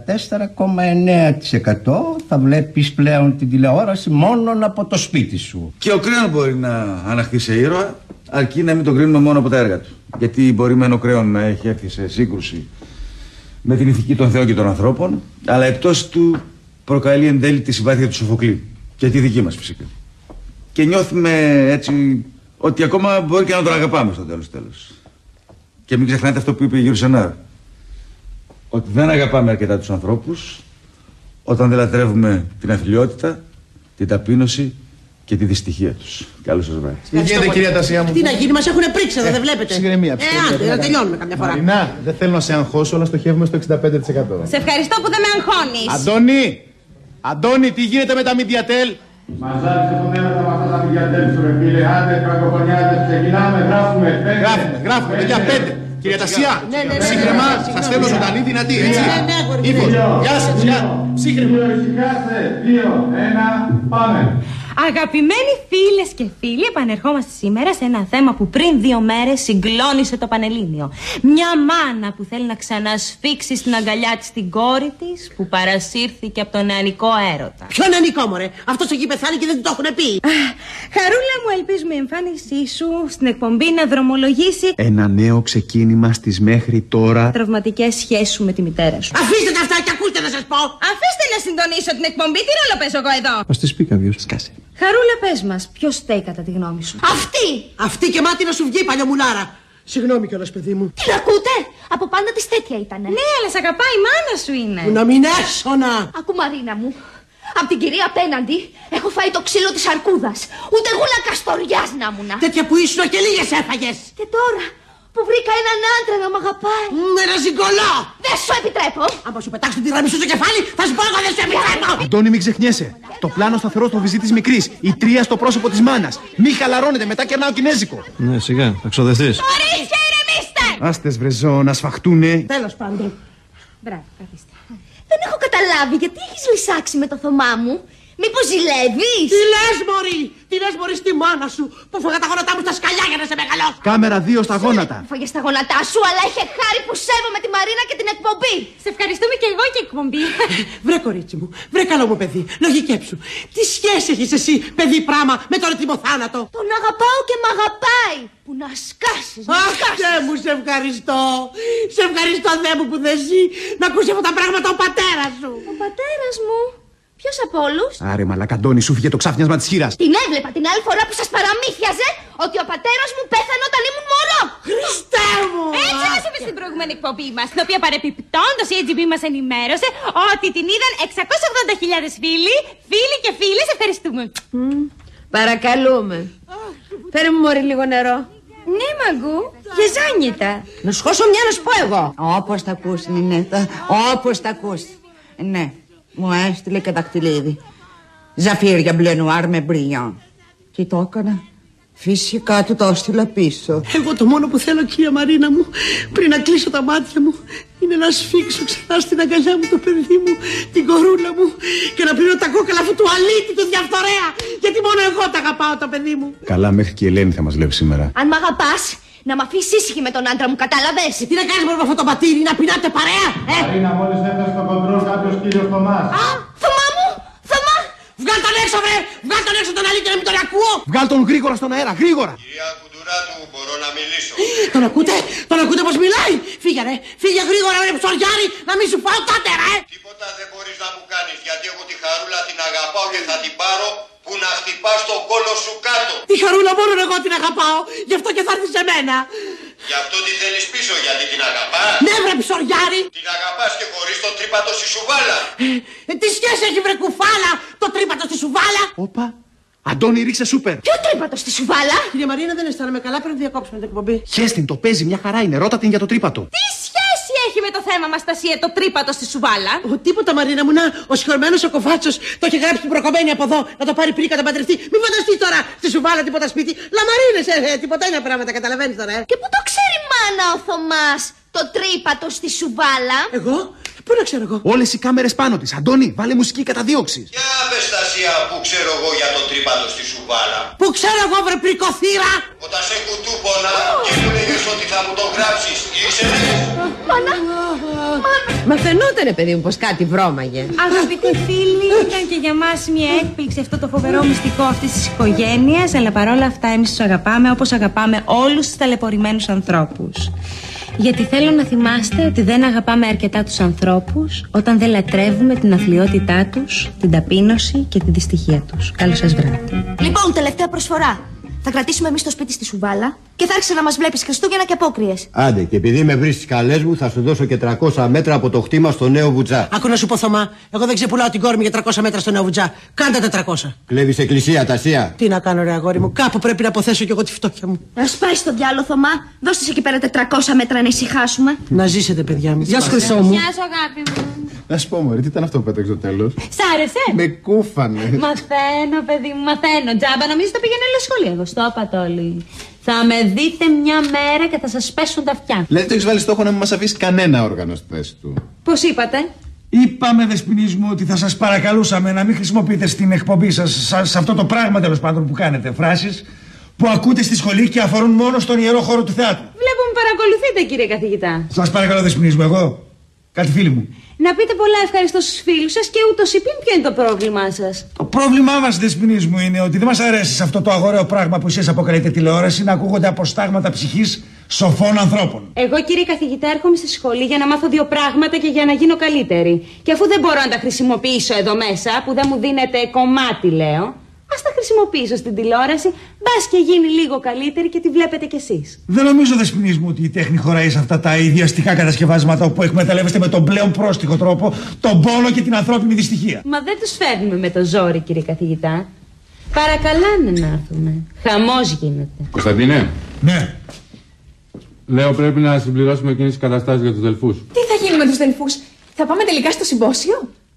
64,9% θα βλέπεις πλέον την τηλεόραση μόνον από το σπίτι σου. Και ο Κρέον μπορεί να αναχθεί σε ήρωα, αρκεί να μην τον κρίνουμε μόνο από τα έργα του. Γιατί μπορεί με ένα Κρέον να έχει έρθει σε σύγκρουση με την ηθική των θεών και των ανθρώπων, αλλά εκτός του προκαλεί εν τέλει τη συμπάθεια του Σοφοκλή. Και τη δική μας φυσικά. Και νιώθουμε έτσι ότι ακόμα μπορεί και να τον αγαπάμε στο τέλος. Και μην ξεχνάτε αυτό που είπε η Γιουρσενάρ. Ότι δεν αγαπάμε αρκετά τους ανθρώπους όταν δεν λατρεύουμε την αθλιότητα, την ταπείνωση και τη δυστυχία τους. Καλώς σας βράδυ. Τι γίνεται κυρία Τασία μου? Τι να γίνει, μας έχουν πρίξει εδώ, δεν βλέπετε. Ψυχραιμία. Να τελειώνουμε καμιά φορά. Μαρινά, δεν θέλω να σε αγχώσω, αλλά στοχεύουμε στο 65%. Σε ευχαριστώ που δεν με αγχώνεις. Αντώνη, τι γίνεται με τα Μιντιατέλ? Μαζάρισε τον έρωτα με αυτά τα Μιντιατέλ σου ρε φίλε. Άντε κακοκονιάτες, ξεκινάμε, γράφουμε. Για 5. Κυρία Τασία, ψύχρεμα, σας θέλω ζωντανή, δυνατή, έτσι. Ήφος, γεια σας, ψύχρεμα. 2, 1, πάμε. Αγαπημένοι φίλες και φίλοι, επανερχόμαστε σήμερα σε ένα θέμα που πριν 2 μέρες συγκλώνησε το Πανελλήνιο. Μια μάνα που θέλει να ξανασφίξει στην αγκαλιά της την κόρη της που παρασύρθηκε από τον νεανικό έρωτα. Ποιο νεανικό μωρέ, αυτός εκεί πεθάνει και δεν του το έχουν πει. Χαρούλα μου, ελπίζουμε η εμφάνισή σου στην εκπομπή να δρομολογήσει ένα νέο ξεκίνημα στις μέχρι τώρα τραυματικές σχέσεις σου με τη μητέρα σου. Αφήστε τα αυτά και ακούστε να σας πω. Αφήστε να συντονίσω την εκπομπή, τι ρόλο παίζω εγώ εδώ. Ας της πει κάποιος. Σκάσε. Χαρούλα, πες μας, ποιος στέει κατά τη γνώμη σου? Αυτή και μάτι να σου βγει, παλιομουλάρα. Συγγνώμη κιόλας, παιδί μου. Την ακούτε? Από πάντα της τέτοια ήτανε. Ναι, αλλά σ' αγαπάει η μάνα σου είναι. Που να μην έσωνα. Ακού Μαρίνα μου, απ' την κυρία απέναντι έχω φάει το ξύλο της αρκούδας. Ούτε γούλα καστοριάς να μουνα. Τέτοια που ήσουν και λίγες έφαγες. Και τώρα που βρήκα έναν άντρα να μ' αγαπάει. Ένα ζυγκολό. Δεν σου επιτρέπω. Άμα σου πετάξω την τυραμισού στο κεφάλι, θα σου πω εγώ δεν σου επιτρέπω. Αντώνη, μην ξεχνιέσαι. Το πλάνο σταθερό στο βυζί της μικρής. Η 3 στο πρόσωπο της μάνας. Μη χαλαρώνετε, μετά κερνάω κινέζικο. Ναι, σιγά, θα ξοδευτείς. Κορίτσια, ηρεμήστε! Άστες βρεζό, να σφαχτούνε. Τέλος πάντων. Μπράβο, καθίστε. Δεν έχω καταλάβει γιατί έχεις λυσάξει με το θωμά μου. Μήπως ζηλεύεις? Τι λες μωρή, τι λες μωρή στη μάνα σου που φάγα τα γόνατά μου στα σκαλιά για να σε μεγαλώσει. Κάμερα 2 στα γόνατα. Φάγες τα γόνατά σου, αλλά είχε χάρη που σέβομαι τη Μαρίνα και την εκπομπή. Σε ευχαριστούμε και εγώ και εκπομπή. Βρε κορίτσι μου, βρε καλό μου παιδί, λογικέψου. Τι σχέση έχεις εσύ, παιδί πράγμα, με τον έτοιμο θάνατο? Τον αγαπάω και μ' αγαπάει. Που να σκάσεις, να Αχ, σκάσεις. Θεέ μου, σε ευχαριστώ. Σε ευχαριστώ, Θεέ μου, που δεν ζει να ακούσει αυτά τα πράγματα ο πατέρας σου. Ο πατέρας μου. Ποιος από όλους? Άρε μαλάκα, Αντώνη, σου φύγε το ξάφνιασμα της χείρας. Την έβλεπα την άλλη φορά που σας παραμύθιαζε ότι ο πατέρας μου πέθανε όταν ήμουν μωρό. Χριστέ μου! Έτσι μας είπε στην προηγούμενη εκπομπή μας, στην οποία παρεπιπτόντως η AGB μας ενημέρωσε ότι την είδαν 680.000 φίλοι και φίλες. Ευχαριστούμε. Παρακαλούμε. Φέρε μου μωρή λίγο νερό. Ναι, Μαγκού, γεζάνιετα. Να σχώσω μια να σου πω εγώ. Όπως τα ακούς, Νινέτα, όπως τα ακούς. Ναι, μου έστειλε και δακτυλίδι. Ζαφύρια μπλε νουάρ με μπριλιάν. Τι το έκανα? Φυσικά του το έστειλα πίσω. Εγώ το μόνο που θέλω, κυρία Μαρίνα μου, πριν να κλείσω τα μάτια μου, είναι να σφίξω ξανά στην αγκαλιά μου το παιδί μου, την κορούλα μου και να πλύνω τα κόκκαλα αυτού του αλήτη του διαφθορέα. Γιατί μόνο εγώ τα αγαπάω το παιδί μου. Καλά, μέχρι και η Ελένη θα μας βλέπει σήμερα. Αν μ' αγαπάς, να μ' αφήσεις ήσυχη με τον άντρα μου, κατάλαβες? Τι να κάνεις μόνο με αυτό το πατήρι, να πεινάτε παρέα, Μαρίνα, μόλις έφτασε στο κοντρόλ κάποιος κύριος Θωμάς. Α, Θωμά μου, Θωμά! Βγάλ' τον έξω, βρε! Βγάλ' τον έξω τον αλήτη να μην τον ακούω! Βγάλ' τον γρήγορα στον αέρα, γρήγορα! Κυρία Κουντουράτου, μπορώ να μιλήσω? Τον ακούτε πως μιλάει? Φύγε ρε, φύγε γρήγορα ρε ψωριάρι, να μην σου φάω τάτερα, Τίποτα δεν μπορείς να μου κάνεις, γιατί εγώ τη Χαρούλα την αγαπάω και θα την πάρω που να χτυπάς τον κόλο σου κάτω. Τη Χαρούλα μόνο εγώ την αγαπάω, γι' αυτό και θα έρθει σε μένα. Γι' αυτό τη θέλεις πίσω, γιατί την αγαπάς. Ναι, βρε ψωριάρη. Την αγαπάς και χωρίς το τρύπατο στη σουβάλα. Τι σχέση έχει, βρε κουφάλα, το τρύπατο στη σουβάλα. Όπα. Αντώνη, ρίξε σούπερ. Ποιο τρύπατο στη σουβάλα? Κυρία Μαρίνα, δεν αισθάνομαι καλά, πρέπει να διακόψουμε την εκπομπή. Χέστην, το παίζει, μια χαρά είναι. Ρώτα την για το τρύπατο. Τι σχέση έχει με το θέμα μας, Τασία, το τρύπατο στη σουβάλα? Τίποτα, Μαρίνα μου, να, ο συγχωρημένος ο Κοφάτσος το είχε γράψει την προκομμένη από εδώ να το πάρει πριν κατά παντρευτεί. Μην φανταστείς τώρα στη σουβάλα τίποτα σπίτι. Λαμαρίνες, τίποτα είναι πράγματα, καταλαβαίνεις τώρα, Και πού το ξέρει μάνα ο Θωμάς το τρύπατο στη σουβάλα? Εγώ? Πού να ξέρω εγώ? Όλες οι κάμερες πάνω της. Αντώνη, βάλε μουσική καταδίωξη. Για πες, Τασία, που ξέρω εγώ για το τρύπατο στη σουβάλα. Πού ξέρω εγώ, βρε πρικοθύρα. Όταν σε κουτούπονα και μου λέγες ότι θα μου το γράψεις, ήξερες? Μάνα. Μα φαινότανε, παιδί μου, πως κάτι βρώμαγε. Αγαπητοί φίλοι, ήταν και για μας μια έκπληξη αυτό το φοβερό μυστικό αυτής της οικογένειας, αλλά παρόλα αυτά εμείς τους αγαπάμε όπως αγαπάμε όλους τους ταλαιπωρημένους ανθρώπους. Γιατί θέλω να θυμάστε ότι δεν αγαπάμε αρκετά τους ανθρώπους όταν δεν λατρεύουμε την αθλιότητά τους, την ταπείνωση και την δυστυχία τους. Καλό σας βράδυ. Λοιπόν, τελευταία προσφορά. Θα κρατήσουμε εμείς το σπίτι στη σουβάλα και θα άρχισε να μας βλέπεις Χριστούγεννα και απόκριες. Άντε, και επειδή με βρεις στις καλές μου, θα σου δώσω και 300 μέτρα από το χτήμα στο Νέο Βουτζά. Άκου να σου πω, Θωμά, εγώ δεν ξεπουλάω την κόρη μου για 300 μέτρα στο Νέο Βουτζά. Κάντε 400. Κλέβεις εκκλησία, Τασία. Τι να κάνω, ρε αγόρι μου, κάπου πρέπει να αποθέσω κι εγώ τη φτώχεια μου. Ας πάει στο διάλογο, Θωμά. Δώστε εκεί πέρα 400 μέτρα να ησυχάσουμε. Να ζήσετε, παιδιά μου. Γεια σου, Χρυσό μου. Γεια σου, αγάπη μου. Να σου πω, μωρή, τι ήταν αυτό που πέταξε το τέλος? Σ' άρεσε? Με κούφανε. Μαθαίνω, παιδί μου, μαθαίνω. Τζάμπα, νομίζω το πήγαινε όλη σχολή. Εγώ στο είπα το όλοι. Θα με δείτε μια μέρα και θα σας πέσουν τα αυτιά. Δηλαδή το έχεις βάλει στόχο να μην μας αφήσει κανένα όργανο στη θέση του. Πώς είπατε? Είπαμε, δεσποινής μου, ότι θα σας παρακαλούσαμε να μην χρησιμοποιείτε στην εκπομπή σας σε αυτό το πράγμα τέλος πάντων που κάνετε. Φράσεις που ακούτε στη σχολή και αφορούν μόνο στον ιερό χώρο του θεάτρου. Βλέπω με παρακολουθείτε, κύριε καθηγητά. Σας παρακαλώ, δεσποινής μου, εγώ. Κάτι φίλοι μου. Να πείτε πολλά ευχαριστώ στους φίλους σας και ούτως υπήν ποιο είναι το πρόβλημά σας. Το πρόβλημά μας, δεσποινής μου, είναι ότι δεν μας αρέσει σε αυτό το αγόραιο πράγμα που εσείς αποκαλείτε τηλεόραση να ακούγονται αποστάγματα ψυχής σοφών ανθρώπων. Εγώ, κύριε καθηγητά, έρχομαι στη σχολή για να μάθω δύο πράγματα και για να γίνω καλύτερη. Και αφού δεν μπορώ να τα χρησιμοποιήσω εδώ μέσα, που δεν μου δίνετε κομμάτι, λέω, ας τα χρησιμοποιήσω στην τηλεόραση, μπας και γίνει λίγο καλύτερη και τη βλέπετε κι εσείς. Δεν νομίζω, δεσποινής μου, ότι η τέχνη χωράει σε αυτά τα ιδιαστικά κατασκευάσματα όπου εκμεταλλεύεστε με τον πλέον πρόστιχο τρόπο τον πόνο και την ανθρώπινη δυστυχία. Μα δεν τους φέρνουμε με το ζόρι, κύριε καθηγητά. Παρακαλάνε να έρθουμε. Χαμός γίνεται. Κωνσταντίνε. Ναι. Λέω πρέπει να συμπληρώσουμε εκείνες τις καταστάσεις για τους Δελφούς. Τι θα γίνει με τους Δελφούς? Θα πάμε τελικά στο συμπόσιο?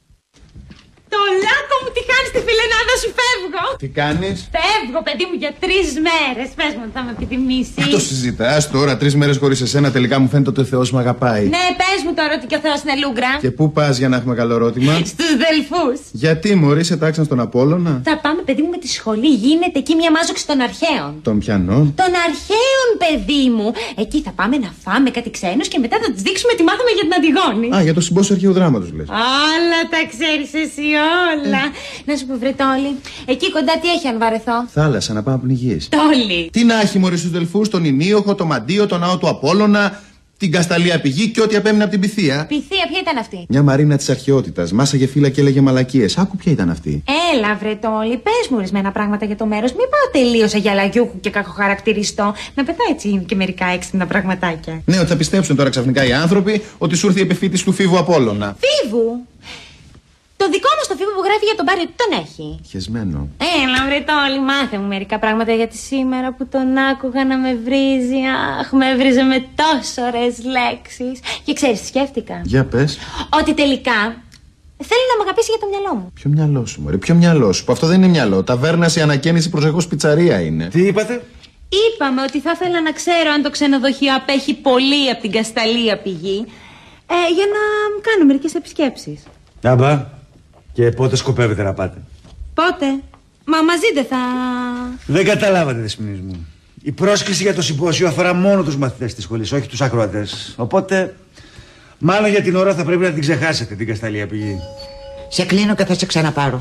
Το λάκκο μου, τι κάνεις στη φιλενάδα σου, φεύγω. Τι κάνεις? Φεύγω, παιδί μου, για 3 μέρες. Πες μου, θα με επιτιμήσει. Τι το συζητάς τώρα, 3 μέρες χωρίς εσένα, τελικά μου φαίνεται ότι ο Θεός με αγαπάει. Ναι, πες μου τώρα ότι και ο Θεός είναι λούγκρα. Και πού πας για να έχουμε καλό ερώτημα? Στους Δελφούς. Γιατί, μωρή, σε τάξαν στον Απόλλωνα? Θα πάμε, παιδί μου, με τη σχολή. Γίνεται εκεί μια μάζοξη των αρχαίων. Των πιανό? Των αρχαίων, παιδί μου. Εκεί θα πάμε να φάμε κάτι ξένους και μετά θα τους δείξουμε τι μάθαμε για την Αντιγόνη. Α, για το συμπόσιο αρχαίου δράματος λες. Όλα τα ξέρεις εσύ όλα. Να σου πω, βρε Τόλι, εκεί κοντά τι έχει αν βαρεθώ? Θάλασσα, να πάμε να πνιγείς. Τόλι. Τι να έχει, μωρή, στους Δελφούς, τον Ηνίοχο, το Μαντίο, τον ναό του Απόλλωνα, την Κασταλία πηγή και ό,τι απέμεινε από την Πυθία. Πυθία, ποια ήταν αυτή? Μια Μαρίνα της αρχαιότητας. Μάσαγε φύλλα και έλεγε μαλακίες. Άκου ποια ήταν αυτή. Έλα, βρε Τόλι, πες μου ορισμένα πράγματα για το μέρος. Μην πάω τελείως για λαγιούχου και κακοχαρακτηριστό. Να πετάει έτσι και μερικά έξυπνα πραγματάκια. Ναι, ότι θα πιστέψουν τώρα ξαφνικά οι άνθρωποι ότι σου ήρθε η επιφύτηση του Φίβου Απόλλωνα. Φίβου! Το δικό μας το Φίβου που γράφει για τον Πάρη, τι τον έχει? Χεσμένο. Έλα, βρε Τόλι, μάθε μου μερικά πράγματα γιατί σήμερα που τον άκουγα να με βρίζει. Αχ, με έβριζε με τόσο ωραίες λέξεις. Και ξέρεις τι σκέφτηκα? Για πες. Ότι τελικά θέλει να με αγαπήσει για το μυαλό μου. Ποιο μυαλό σου, μωρέ, ποιο μυαλό σου? Που αυτό δεν είναι μυαλό. Ταβέρνας, η ανακαίνιση, προσεχώς πιτσαρία είναι. Τι είπατε? Είπαμε ότι θα ήθελα να ξέρω αν το ξενοδοχείο απέχει πολύ από την Κασταλία πηγή για να κάνω μερικές επισκέψεις. Άμπα. Και πότε σκοπεύετε να πάτε? Πότε? Μα μαζί δεν θα... Δεν καταλάβατε, δεσποινής μου. Η πρόσκληση για το συμπόσιο αφορά μόνο τους μαθητές της σχολής, όχι τους ακροατές. Οπότε, μάλλον για την ώρα θα πρέπει να την ξεχάσετε την Κασταλία πηγή. Σε κλείνω και θα σε ξαναπάρω.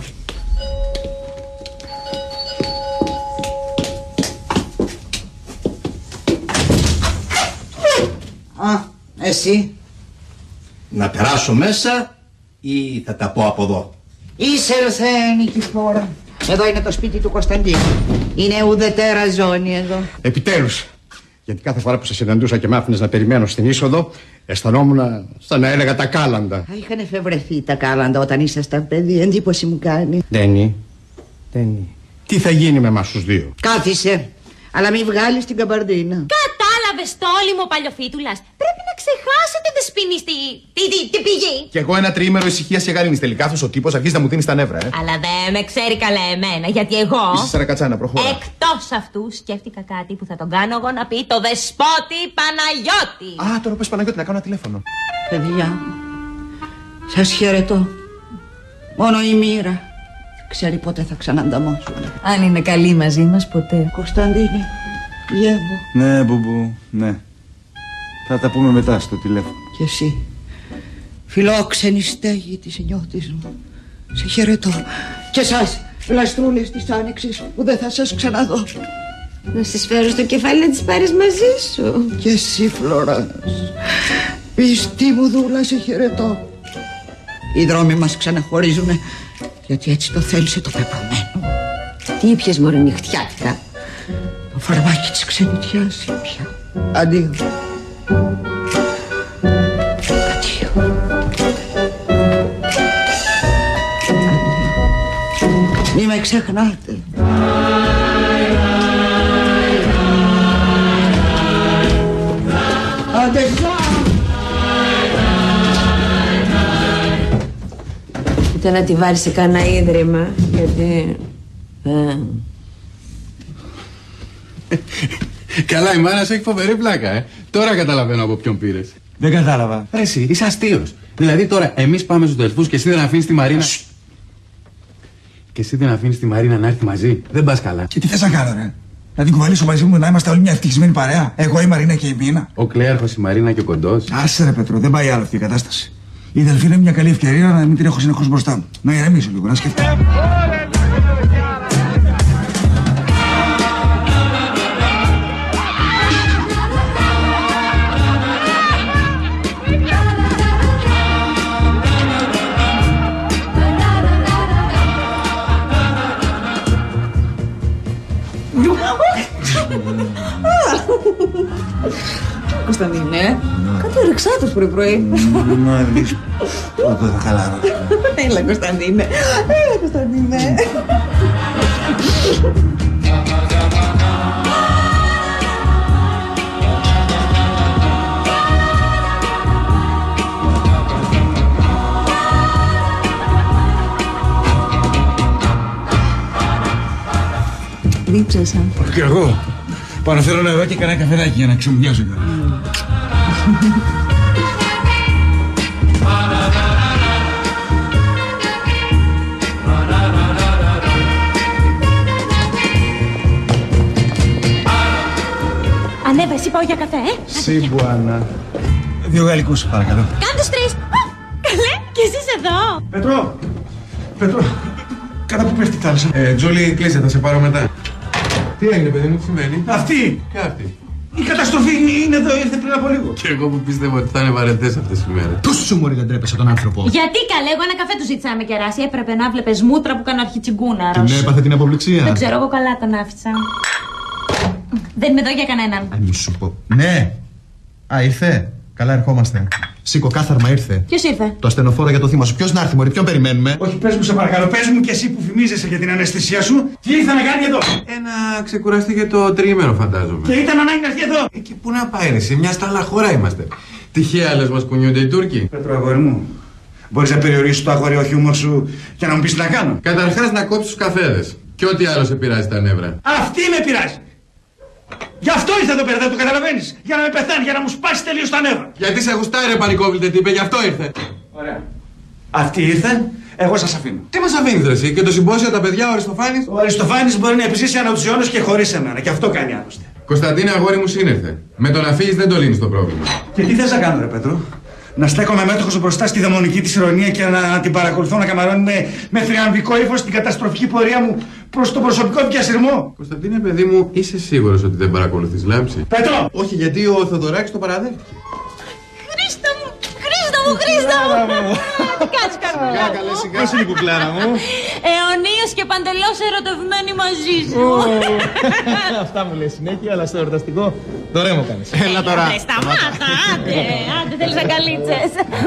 Α, εσύ. Να περάσω μέσα ή θα τα πω από εδώ? Είσαι Νικηφόρα. Εδώ είναι το σπίτι του Κωνσταντίνου. Είναι ουδετέρα ζώνη εδώ. Επιτέλους. Γιατί κάθε φορά που σε συναντούσα και μ' άφηνες να περιμένω στην είσοδο, αισθανόμουν σαν να έλεγα τα κάλαντα. Είχαν εφευρεθεί τα κάλαντα όταν ήσασταν παιδί, εντύπωση μου κάνει. Ντένι, τι θα γίνει με εμάς τους δύο? Κάθισε, αλλά μην βγάλεις την καμπαρδίνα. Κατάλαβες τόλιμο παλιοφίτουλας. Πρέπει να ξεχάσετε δεσποινή τη πηγή. Κι εγώ ένα τριήμερο ησυχίας και γαλήνης. Τελικά αυτός ο τύπος αρχίζει να μου δίνει στα νεύρα, Αλλά δεν με ξέρει καλά εμένα, γιατί εγώ. Είσαι σαρακατσάνα, προχώρα. Εκτός αυτού σκέφτηκα κάτι που θα τον κάνω εγώ να πει το δεσπότη Παναγιώτη. Α, τώρα πες Παναγιώτη να κάνω ένα τηλέφωνο. Παιδιά, σας χαιρετώ. Μόνο η μοίρα ξέρει πότε θα ξανανταμώσουν. Αν είναι καλή μαζί μας, ποτέ. Κωνσταντίνε, Γεύω. Ναι, Μπουμπού, ναι. Θα τα πούμε μετά στο τηλέφωνο. Και εσύ, φιλόξενη στέγη της νιώτης μου, σε χαιρετώ. Και εσάς, λαστρούλες της άνοιξης που δεν θα σας ξαναδώ. Να στις φέρω στο κεφάλι να τις πάρεις μαζί σου. Και εσύ, Φλωράς, πιστή μου δούλα, σε χαιρετώ. Οι δρόμοι μας ξαναχωρίζουνε, γιατί έτσι το θέλησε το πεπρωμένο. Τι ήπιες μωρέ νυχτιάτικα? Το φαρμάκι της ξενιτιάς ήπια. Αντίο. Μη με ξεχνάτε. Άντε Ήταν να τη βάλει σε κανένα ίδρυμα, γιατί... Καλά, η μάνα σου έχει φοβερή πλάκα, Τώρα καταλαβαίνω από ποιον πήρες. Δεν κατάλαβα. Εσύ, είσαι αστείος. Δηλαδή τώρα εμείς πάμε στους Δελφούς και εσύ δεν αφήνεις τη Μαρίνα. Και εσύ δεν αφήνεις τη Μαρίνα να έρθει μαζί. Δεν πας καλά. Και τι θες να κάνω, ρε? Να την κουβαλήσω μαζί μου, να είμαστε όλοι μια ευτυχισμένη παρέα? Εγώ, η Μαρίνα και η Μίνα. Ο Κλέαρχος, η Μαρίνα και ο Κοντός. Άσε ρε Πέτρο, δεν πάει άλλο αυτή η κατάσταση. Η Δελφή είναι μια καλή ευκαιρία να μην την έχω συνεχώς μπροστά μου. Να ηρεμήσω λίγο, να σκεφτώ. Κωνσταντίνε, κάτι ρεξάτος πρωί-πρωί. Να δεις πότε θα χαλάρω. Έλα Κωνσταντίνε, έλα Κωνσταντίνε. Δίψασα. Και εγώ. Πάνω θέλω νερό και κανένα καφεδάκι για να ξεμουδιάσω κιόλας. Ανέβα, εσύ πάω για καφέ, Συμπουάνα. 2 γαλλικούς, παρακαλώ. Κάντε 3. Καλέ, και εσείς εδώ. Πέτρο, κατά που πέφτει η θάλασσα. Τζούλη, κλείσε, θα σε πάρω μετά. Τι έγινε, παιδί μου, τι συμβαίνει? Αυτή! Κάτι. Η καταστροφή είναι εδώ, ήρθε πριν από λίγο. Και εγώ που πίστευα ότι θα είναι βαρετές αυτές τις ημέρες. Πόσο σου μωρή δεν τρέπεσαι τον άνθρωπο? Γιατί καλέ, εγώ ένα καφέ του ζήτησα να με κεράσει. Έπρεπε να βλέπεις μούτρα που κάνω αρχιτσιγκούναρος. Την έπαθε την αποβληξία. Δεν ξέρω, εγώ καλά τον άφησα. Δεν είμαι εδώ για κανέναν. Αν μη σου πω. Ναι. Α, ήρθε. Καλά, ερχόμαστε. Σήκω, κάθαρμα ήρθε. Ποιος ήρθε? Το ασθενοφόρο για το θύμα σου. Ποιος να έρθει, μωρή, ποιον περιμένουμε? Όχι, πες μου σε παρακαλώ, πες μου κι εσύ που φημίζεσαι για την αναισθησία σου. Τι ήρθε να κάνει εδώ? Ένα ξεκουραστεί για το τριήμερο, φαντάζομαι. Και ήταν ανάγκη να έρθει εδώ. Και πού να πάει, σε μια στάλα χώρα είμαστε. Τυχαία λες μας κουνιούνται οι Τούρκοι. Πέτρο, αγόρι μου, μπορείς να περιορίσεις το αγόριο χιούμορ σου και να μου πεις τι να κάνω? Καταρχάς να κόψεις τους καφέδες. Και ό,τι άλλο σε πειράζει τα νεύρα. Αυτή με πειράζει. Γι' αυτό ήρθε εδώ πέρα, δεν το καταλαβαίνεις. Για να με πεθάνει, για να μου σπάσει τελείως τα νεύρα. Γιατί σε γουστάρει, πανικόβλητε τύπε, γι' αυτό ήρθε. Ωραία. Αυτοί ήρθαν, εγώ σας αφήνω. Τι μας αφήνεις, ρε εσύ, και το συμπόσιο, τα παιδιά, ο Αριστοφάνης? Ο Αριστοφάνης μπορεί να επιζήσει ανά τους αιώνες και χωρίς εμένα, και αυτό κάνει άλλωστε. Κωνσταντίνε, αγόρι μου, σύνερθε. Με το να φύγεις δεν το λύνεις το πρόβλημα. Και τι θες να κάνω, ρε Πέτρο? Να στέκομαι μέτοχος μπροστά στη δαιμονική της ηρωνία και να την παρακολουθώ να καμαρώνει με θριαμβικό ύφος την καταστροφική πορεία μου προς τον προσωπικό διασυρμό. Κωνσταντίνε, παιδί μου, είσαι σίγουρος ότι δεν παρακολουθείς λάμψη? Πέτρο! Όχι, γιατί ο Θοδωράκης το παραδέχτηκε. Χρήστο μου, μου, Χρήστο μου! Τι κάνεις, καρδούλα μου? Πώς είναι η κουκλάρα μου? Αιωνίως και παντελώς ερωτευμένη μαζί σου. Αυτά μου λέει συνέχεια, αλλά στο εορταστικό δωρέ μου κάνεις. Έλα τώρα. Σταμάτα, άντε θέλεις αγκαλίτσες.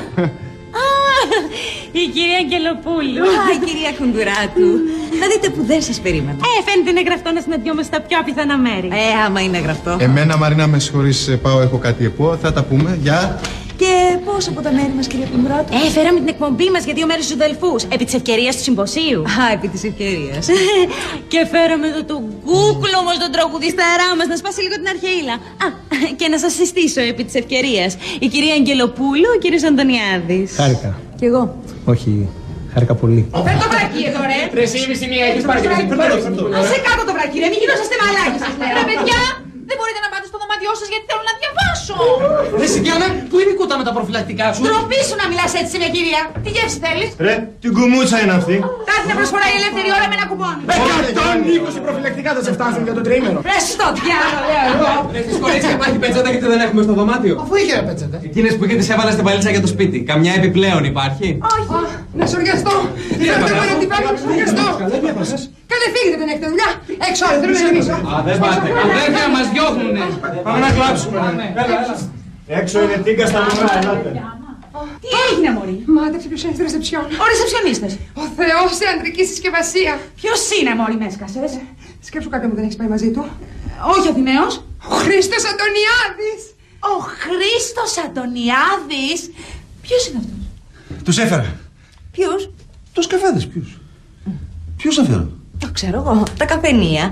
Η κυρία Αγγελοπούλου. Η κυρία Κουντουράτου. Θα δείτε που δεν σας περίμενα. Φαίνεται είναι γραφτό να συναντιόμαστε στα πιο απίθανα μέρη. Άμα είναι γραφτό. Εμένα, Μαρίνα, με συγχωρείς, πάω, έχω κάτι επό, θα τα πούμε, γεια. Και πώς από τα μέρη μας, κυρία Κουντουράτου? Φέραμε την εκπομπή μας για 2 μέρες στους Δελφούς. Επί της ευκαιρίας του συμποσίου. Επί της ευκαιρίας. Και φέραμε εδώ τον κούκλο μας, τον τραγουδισταρά μας, να σπάσει λίγο την αρχαιήλα. Και να σας συστήσω επί της ευκαιρίας. Η κυρία Αγγελοπούλου, ο κύριος Αντωνιάδης. Χάρηκα. Κι εγώ. Όχι, χάρηκα πολύ. Φέρ' το βρακί εδώ, ρε. 3,5 μία έχεις πάρει και εσύ. Άσε κάτω το βρακί, ρε. Μην γινόσαστε μαλάκι σας, λέω. Ρε, παιδιά, δεν μπορείτε να πάτε στο δωμάτιό σας γιατί θέλω να διαβάσω. Ρε Σιντιάνα, πού είναι η κούτα με τα προφυλακτικά σου? Ντροπή σου να μιλάς έτσι με κυρία. Τι γεύση θέλεις? Ρε, την κουμούτσα είναι αυτή. Κάτι να προσφορά η ελεύθερη ώρα με ένα κουπόνι. 120 προφυλακτικά δεν σε φτάσουν για το τριήμερο. Ρε στο διάλο, λέω εγώ. Ρε στις κορίτσια υπάρχει πετσέτα γιατί δεν έχουμε στο δωμάτιο. Αφού είχε ρε πετσέτα. Εκείνες που είχε τις έβαλα στην παλίτσα για το σπίτι. Καμιά επιπλέον υπάρχει? Όχι. Να σοριαστώ. Θέλετε να την πάρω να σοριαστώ. Καλέ φύγετε, δεν έχετε δουλειά. Έξω άλλο, θέλω να ηρεμήσω. Δεν πάτε. Αδέρφια μας διώχνουνε. Πάμε να κλάψουμε. Έξω είναι τίγκα στα μωρά, ελάτε. Τι έγινε, μωρή? Μάτεψε ποιος είναι στη ρεσεψιόν. Ο ρεσεψιονίστας. Ο Θεός σε αντρική συσκευασία. Ποιος είναι, μωρή, με έσκασες? Σκέψου κάποιον που δεν έχεις πάει μαζί του. Όχι ο Αθηναίος. Ο Χρήστος Αντωνιάδης. Ο Χρήστος Αντωνιάδης. Ποιος είναι αυτός? Τους έφερα. Ποιους? Τους καφέδες, ποιους? Ποιους θα φέρω? Το ξέρω εγώ. Τα καφενεία.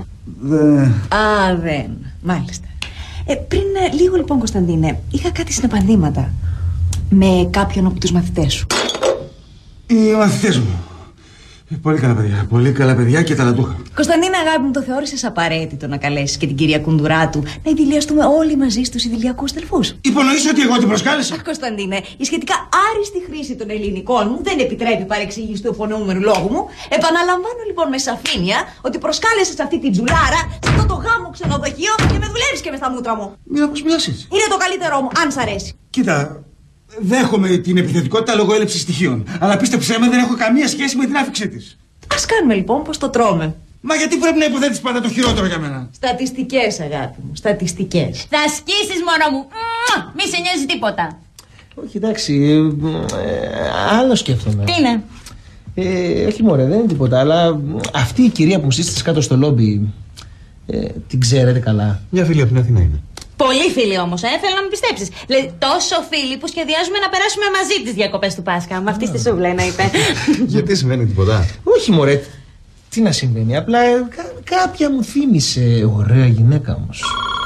Δεν. Μάλιστα. Πριν λίγο λοιπόν, Κωνσταντίνε, είχα κάτι συνεπανδύματα με κάποιον από τους μαθητές σου. Οι μαθητές μου. Πολύ καλά παιδιά. Πολύ καλά παιδιά και ταλαντούχα. Κωνσταντίνα, αγάπη μου, το θεώρησες απαραίτητο να καλέσεις και την κυρία Κουντουράτου να ειδηλιαστούμε όλοι μαζί στους ιδηλιακούς Δελφούς? Υπονοείς ότι εγώ την προσκάλεσα? Κωνσταντίνε, η σχετικά άριστη χρήση των ελληνικών μου δεν επιτρέπει παρεξήγηση του υπονοούμενου λόγου μου. Επαναλαμβάνω λοιπόν με σαφήνεια ότι προσκάλεσες αυτή την τζουλάρα σε αυτό το γάμο ξενοδοχείο και με δουλεύεις και με στα μούτρα μου. Μira πως μιλάς έτσι. Είναι το καλύτερό μου, αν σ' αρέσει. Κοίτα, δέχομαι την επιθετικότητα λόγω έλλειψης στοιχείων. Αλλά πίστεψέ με, δεν έχω καμία σχέση με την άφηξή της. Ας κάνουμε λοιπόν πως το τρώμε. Μα γιατί πρέπει να υποθέτεις πάντα το χειρότερο για μένα? Στατιστικές, αγάπη μου, στατιστικές. Θα σκίσεις, μωρό μου. Μη σε νοιάζει τίποτα. Όχι, εντάξει, άλλο σκέφτομαι. Τι είναι? Όχι μωρέ, δεν είναι τίποτα, αλλά αυτή η κυρία που μου σύστησε κάτω στο λόμπι, την ξέρετε καλά? Μια φίλη από την Αθήνα είναι. Πολύ φίλοι όμως, θέλω να με πιστέψεις. Δηλαδή, τόσο φίλοι που σχεδιάζουμε να περάσουμε μαζί τις διακοπές του Πάσχα. Με αυτή στη σούβλα εννοείται. Γιατί συμβαίνει τίποτα? Όχι μωρέ, τι να συμβαίνει, απλά κάποια μου θύμισε ωραία γυναίκα όμως.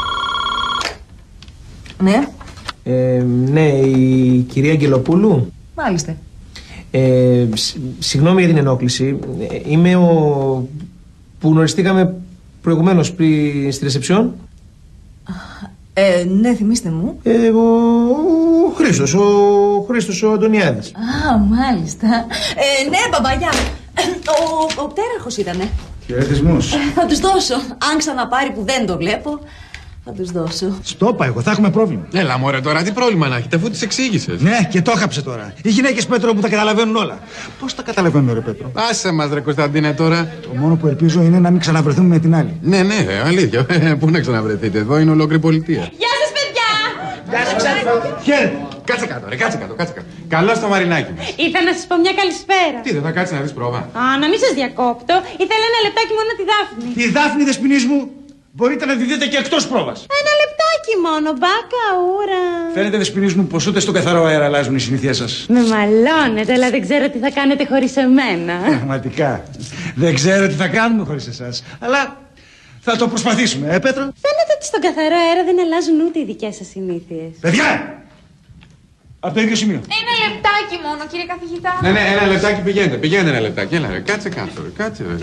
Ναι. Ναι, η κυρία Αγγελοπούλου. Μάλιστα. Συγγνώμη για την ενόχληση. Είμαι ο που γνωριστήκαμε προηγουμένως πριν στη ρεσεψιόν. Ναι, θυμίστε μου. Ο Χρήστος ο Αντωνιάδης. Μάλιστα. Ναι, μπαμπαγιά. Ο πτέραρχος ήτανε. Χαιρετισμούς. Θα τους δώσω. Αν ξαναπάρει που δεν το βλέπω, θα τους δώσω. Στόπα εγώ, θα έχουμε πρόβλημα. Έλα μωρέ τώρα, τι πρόβλημα να έχετε αφού τις εξήγησες? Ναι, και το έχαψε τώρα. Οι γυναίκες, Πέτρο, που τα καταλαβαίνουν όλα. Πώς τα καταλαβαίνουν, ρε Πέτρο? Άσε μας ρε Κωνσταντίνε τώρα. Το μόνο που ελπίζω είναι να μην ξαναβρεθούμε με την άλλη. Ναι, αλήθεια. Πού να ξαναβρεθείτε, εδώ είναι ολόκληρη πολιτεία. Γεια σας, παιδιά! Γεια σας, χαίρετε. Κάτσε κάτω, ρε, κάτσε κάτω. Καλώς το μαρινάκι μας. Ήρθα να σας πω μια καλησπέρα. Τι, δεν θα κάτσεις να δεις πρόβα? Να μην σας διακόπτω. Ήθελα ένα λεπτάκι μόνο τη Δάφνη. Τη Δάφνη, δεσποινής μου, μπορείτε να τη δείτε και εκτός πρόβας. Ένα λεπτάκι μόνο, μπάκα ούρα. Φαίνεται, δεσποινής μου, πως ούτε στο καθαρό αέρα αλλάζουν οι συνήθειές σας. Με μαλώνετε, αλλά δεν ξέρω τι θα κάνετε χωρίς εμένα. Πραγματικά. Δεν ξέρω τι θα κάνουμε χωρίς εσάς. Αλλά θα το προσπαθήσουμε, Πέτρο. Φαίνεται ότι στον καθαρό αέρα δεν αλλάζουν ούτε οι δικές σας συνήθειες. Παιδιά! Από το ίδιο σημείο. Ένα λεπτάκι μόνο, κύριε καθηγητά. Ναι, ένα λεπτάκι πηγαίνετε ένα λεπτάκι. Έλα ρε, κάτσε κάτω ρε, κάτσε ρε.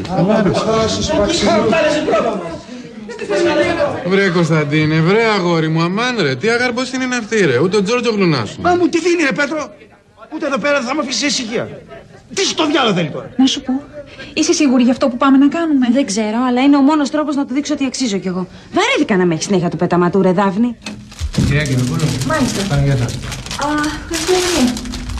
Βρε Κωνσταντίνε, βρε αγόρι μου, αμάν ρε, τι αγαρμπός είναι αυτή ρε, ούτε ο Τζόρτζο γλουνάσου. Μα μου τι δίνει ρε Πέτρο, ούτε εδώ πέρα δεν θα με αφήσει σε ησυχία. Τι στο διάλογο θέλει τώρα? Να σου πω, είσαι σίγουρη για αυτό που πάμε να κάνουμε? Δεν ξέρω, αλλά είναι ο μόνος τρόπος να του δείξω ότι αξίζω κι εγώ. Βαρέθηκα να με έχει συνέχεια του πεταματού, ρε Δάφνη. Κυρία Αγγελοπούλου. Μάλιστα. Παναγιώτα. Χριστιανή.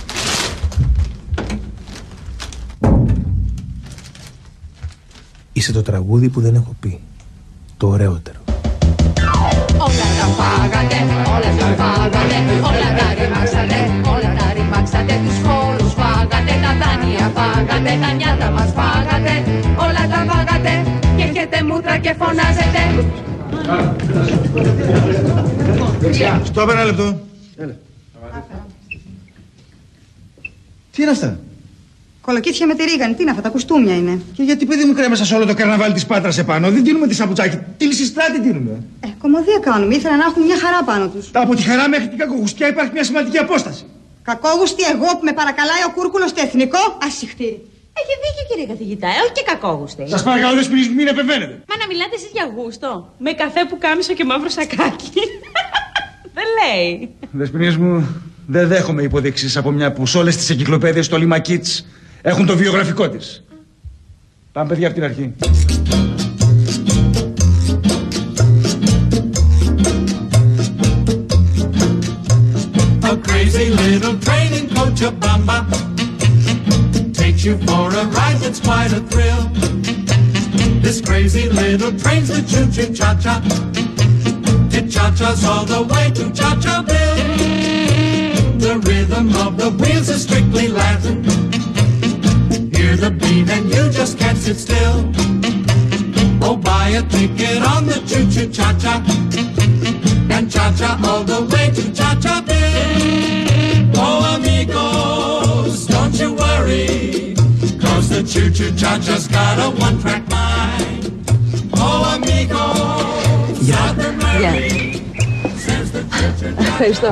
Είσαι το τραγούδι που δεν έχω πει. Το ωραιότερο. Όλα τα φάγατε, όλα τα φάγατε, όλα τα ρημάξατε, όλα τα ρημάξατε, τους φόρους φάγατε, τα δάνεια φάγατε, τα νιάτα μας φάγατε, όλα τα φάγατε και έχετε μούτρα και φωνάζετε. Στόπ, ένα λεπτό. Έλα. Τι είναι αυτά? Κολοκύθια με τη ρίγανη, τι είναι αυτά, τα κουστούμια είναι. Και γιατί, παιδί μου, κρέμασα σε όλο το καρναβάλι της Πάτρας επάνω? Δεν τίνουμε τη σαπουτσάκι. Τι λυσιστράτη τίνουμε? Κομμωδία κάνουμε, ήθελα να έχουν μια χαρά πάνω τους. Από τη χαρά μέχρι την κακογουστιά υπάρχει μια σημαντική απόσταση. Κακόγουστη εγώ που με παρακαλάει ο Κούρκουλος στο εθνικό ασυχτήρι. Έχει δίκιο, κύριε καθηγητά, όχι και κακόγουστη. Σας παρακαλώ, Δεσποινής μου, μην επεμβαίνετε. Μα να μιλάτε εσείς για γούστο. Με καφέ που κάμισο και μαύρο σακάκι. Δεν λέει. Δεσποινής μου, δεν δέχομαι υποδείξεις από μια που σε όλες τις εγκυκλοπαίδειες στο Λίμα Kids έχουν το βιογραφικό της. Πάμε, παιδιά, από την αρχή. A crazy little train in Cochabamba takes you for a ride that's quite a thrill. This crazy little train's the choo-choo cha-cha. It cha-chas all the way to Cha-Cha-ville. The rhythm of the wheels is strictly Latin. Hear the beat and you just can't sit still. Oh, buy a ticket on the choo-choo cha-cha and cha-cha all the way to Cha-Cha-ville. Oh, amigos, don't you worry, 'cause the choo-choo cha-cha's got a one-track mind. Oh, amigos, Southern Mary says the choo-choo cha-cha. Ευχαριστώ.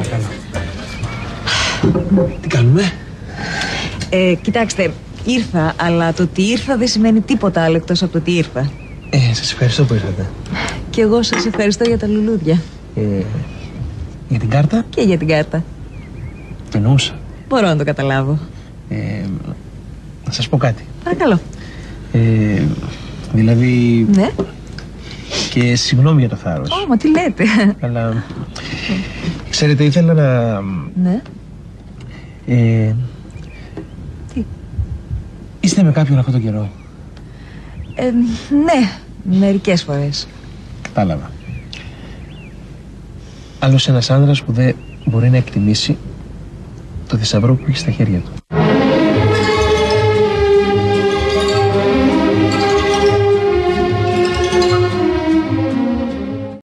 Τι κάνουμε? Κοιτάξτε, ήρθα, αλλά το ότι ήρθα δεν σημαίνει τίποτα άλλο εκτός από το ότι ήρθα. Σας ευχαριστώ που ήρθατε. Και εγώ σας ευχαριστώ για τα λουλούδια. Για την κάρτα? Και για την κάρτα. Το εννοούσα. Μπορώ να το καταλάβω. Να σας πω κάτι. Παρακαλώ. Δηλαδή... Ναι. Και συγγνώμη για το θάρρος. Μα τι λέτε. Αλλά... Ξέρετε, ήθελα να... Ναι. Τι? Είστε με κάποιον αυτόν τον καιρό? Ναι, μερικές φορές. Κατάλαβα. Άλλος ένας άνδρας που δεν μπορεί να εκτιμήσει το θησαυρό που έχει στα χέρια του.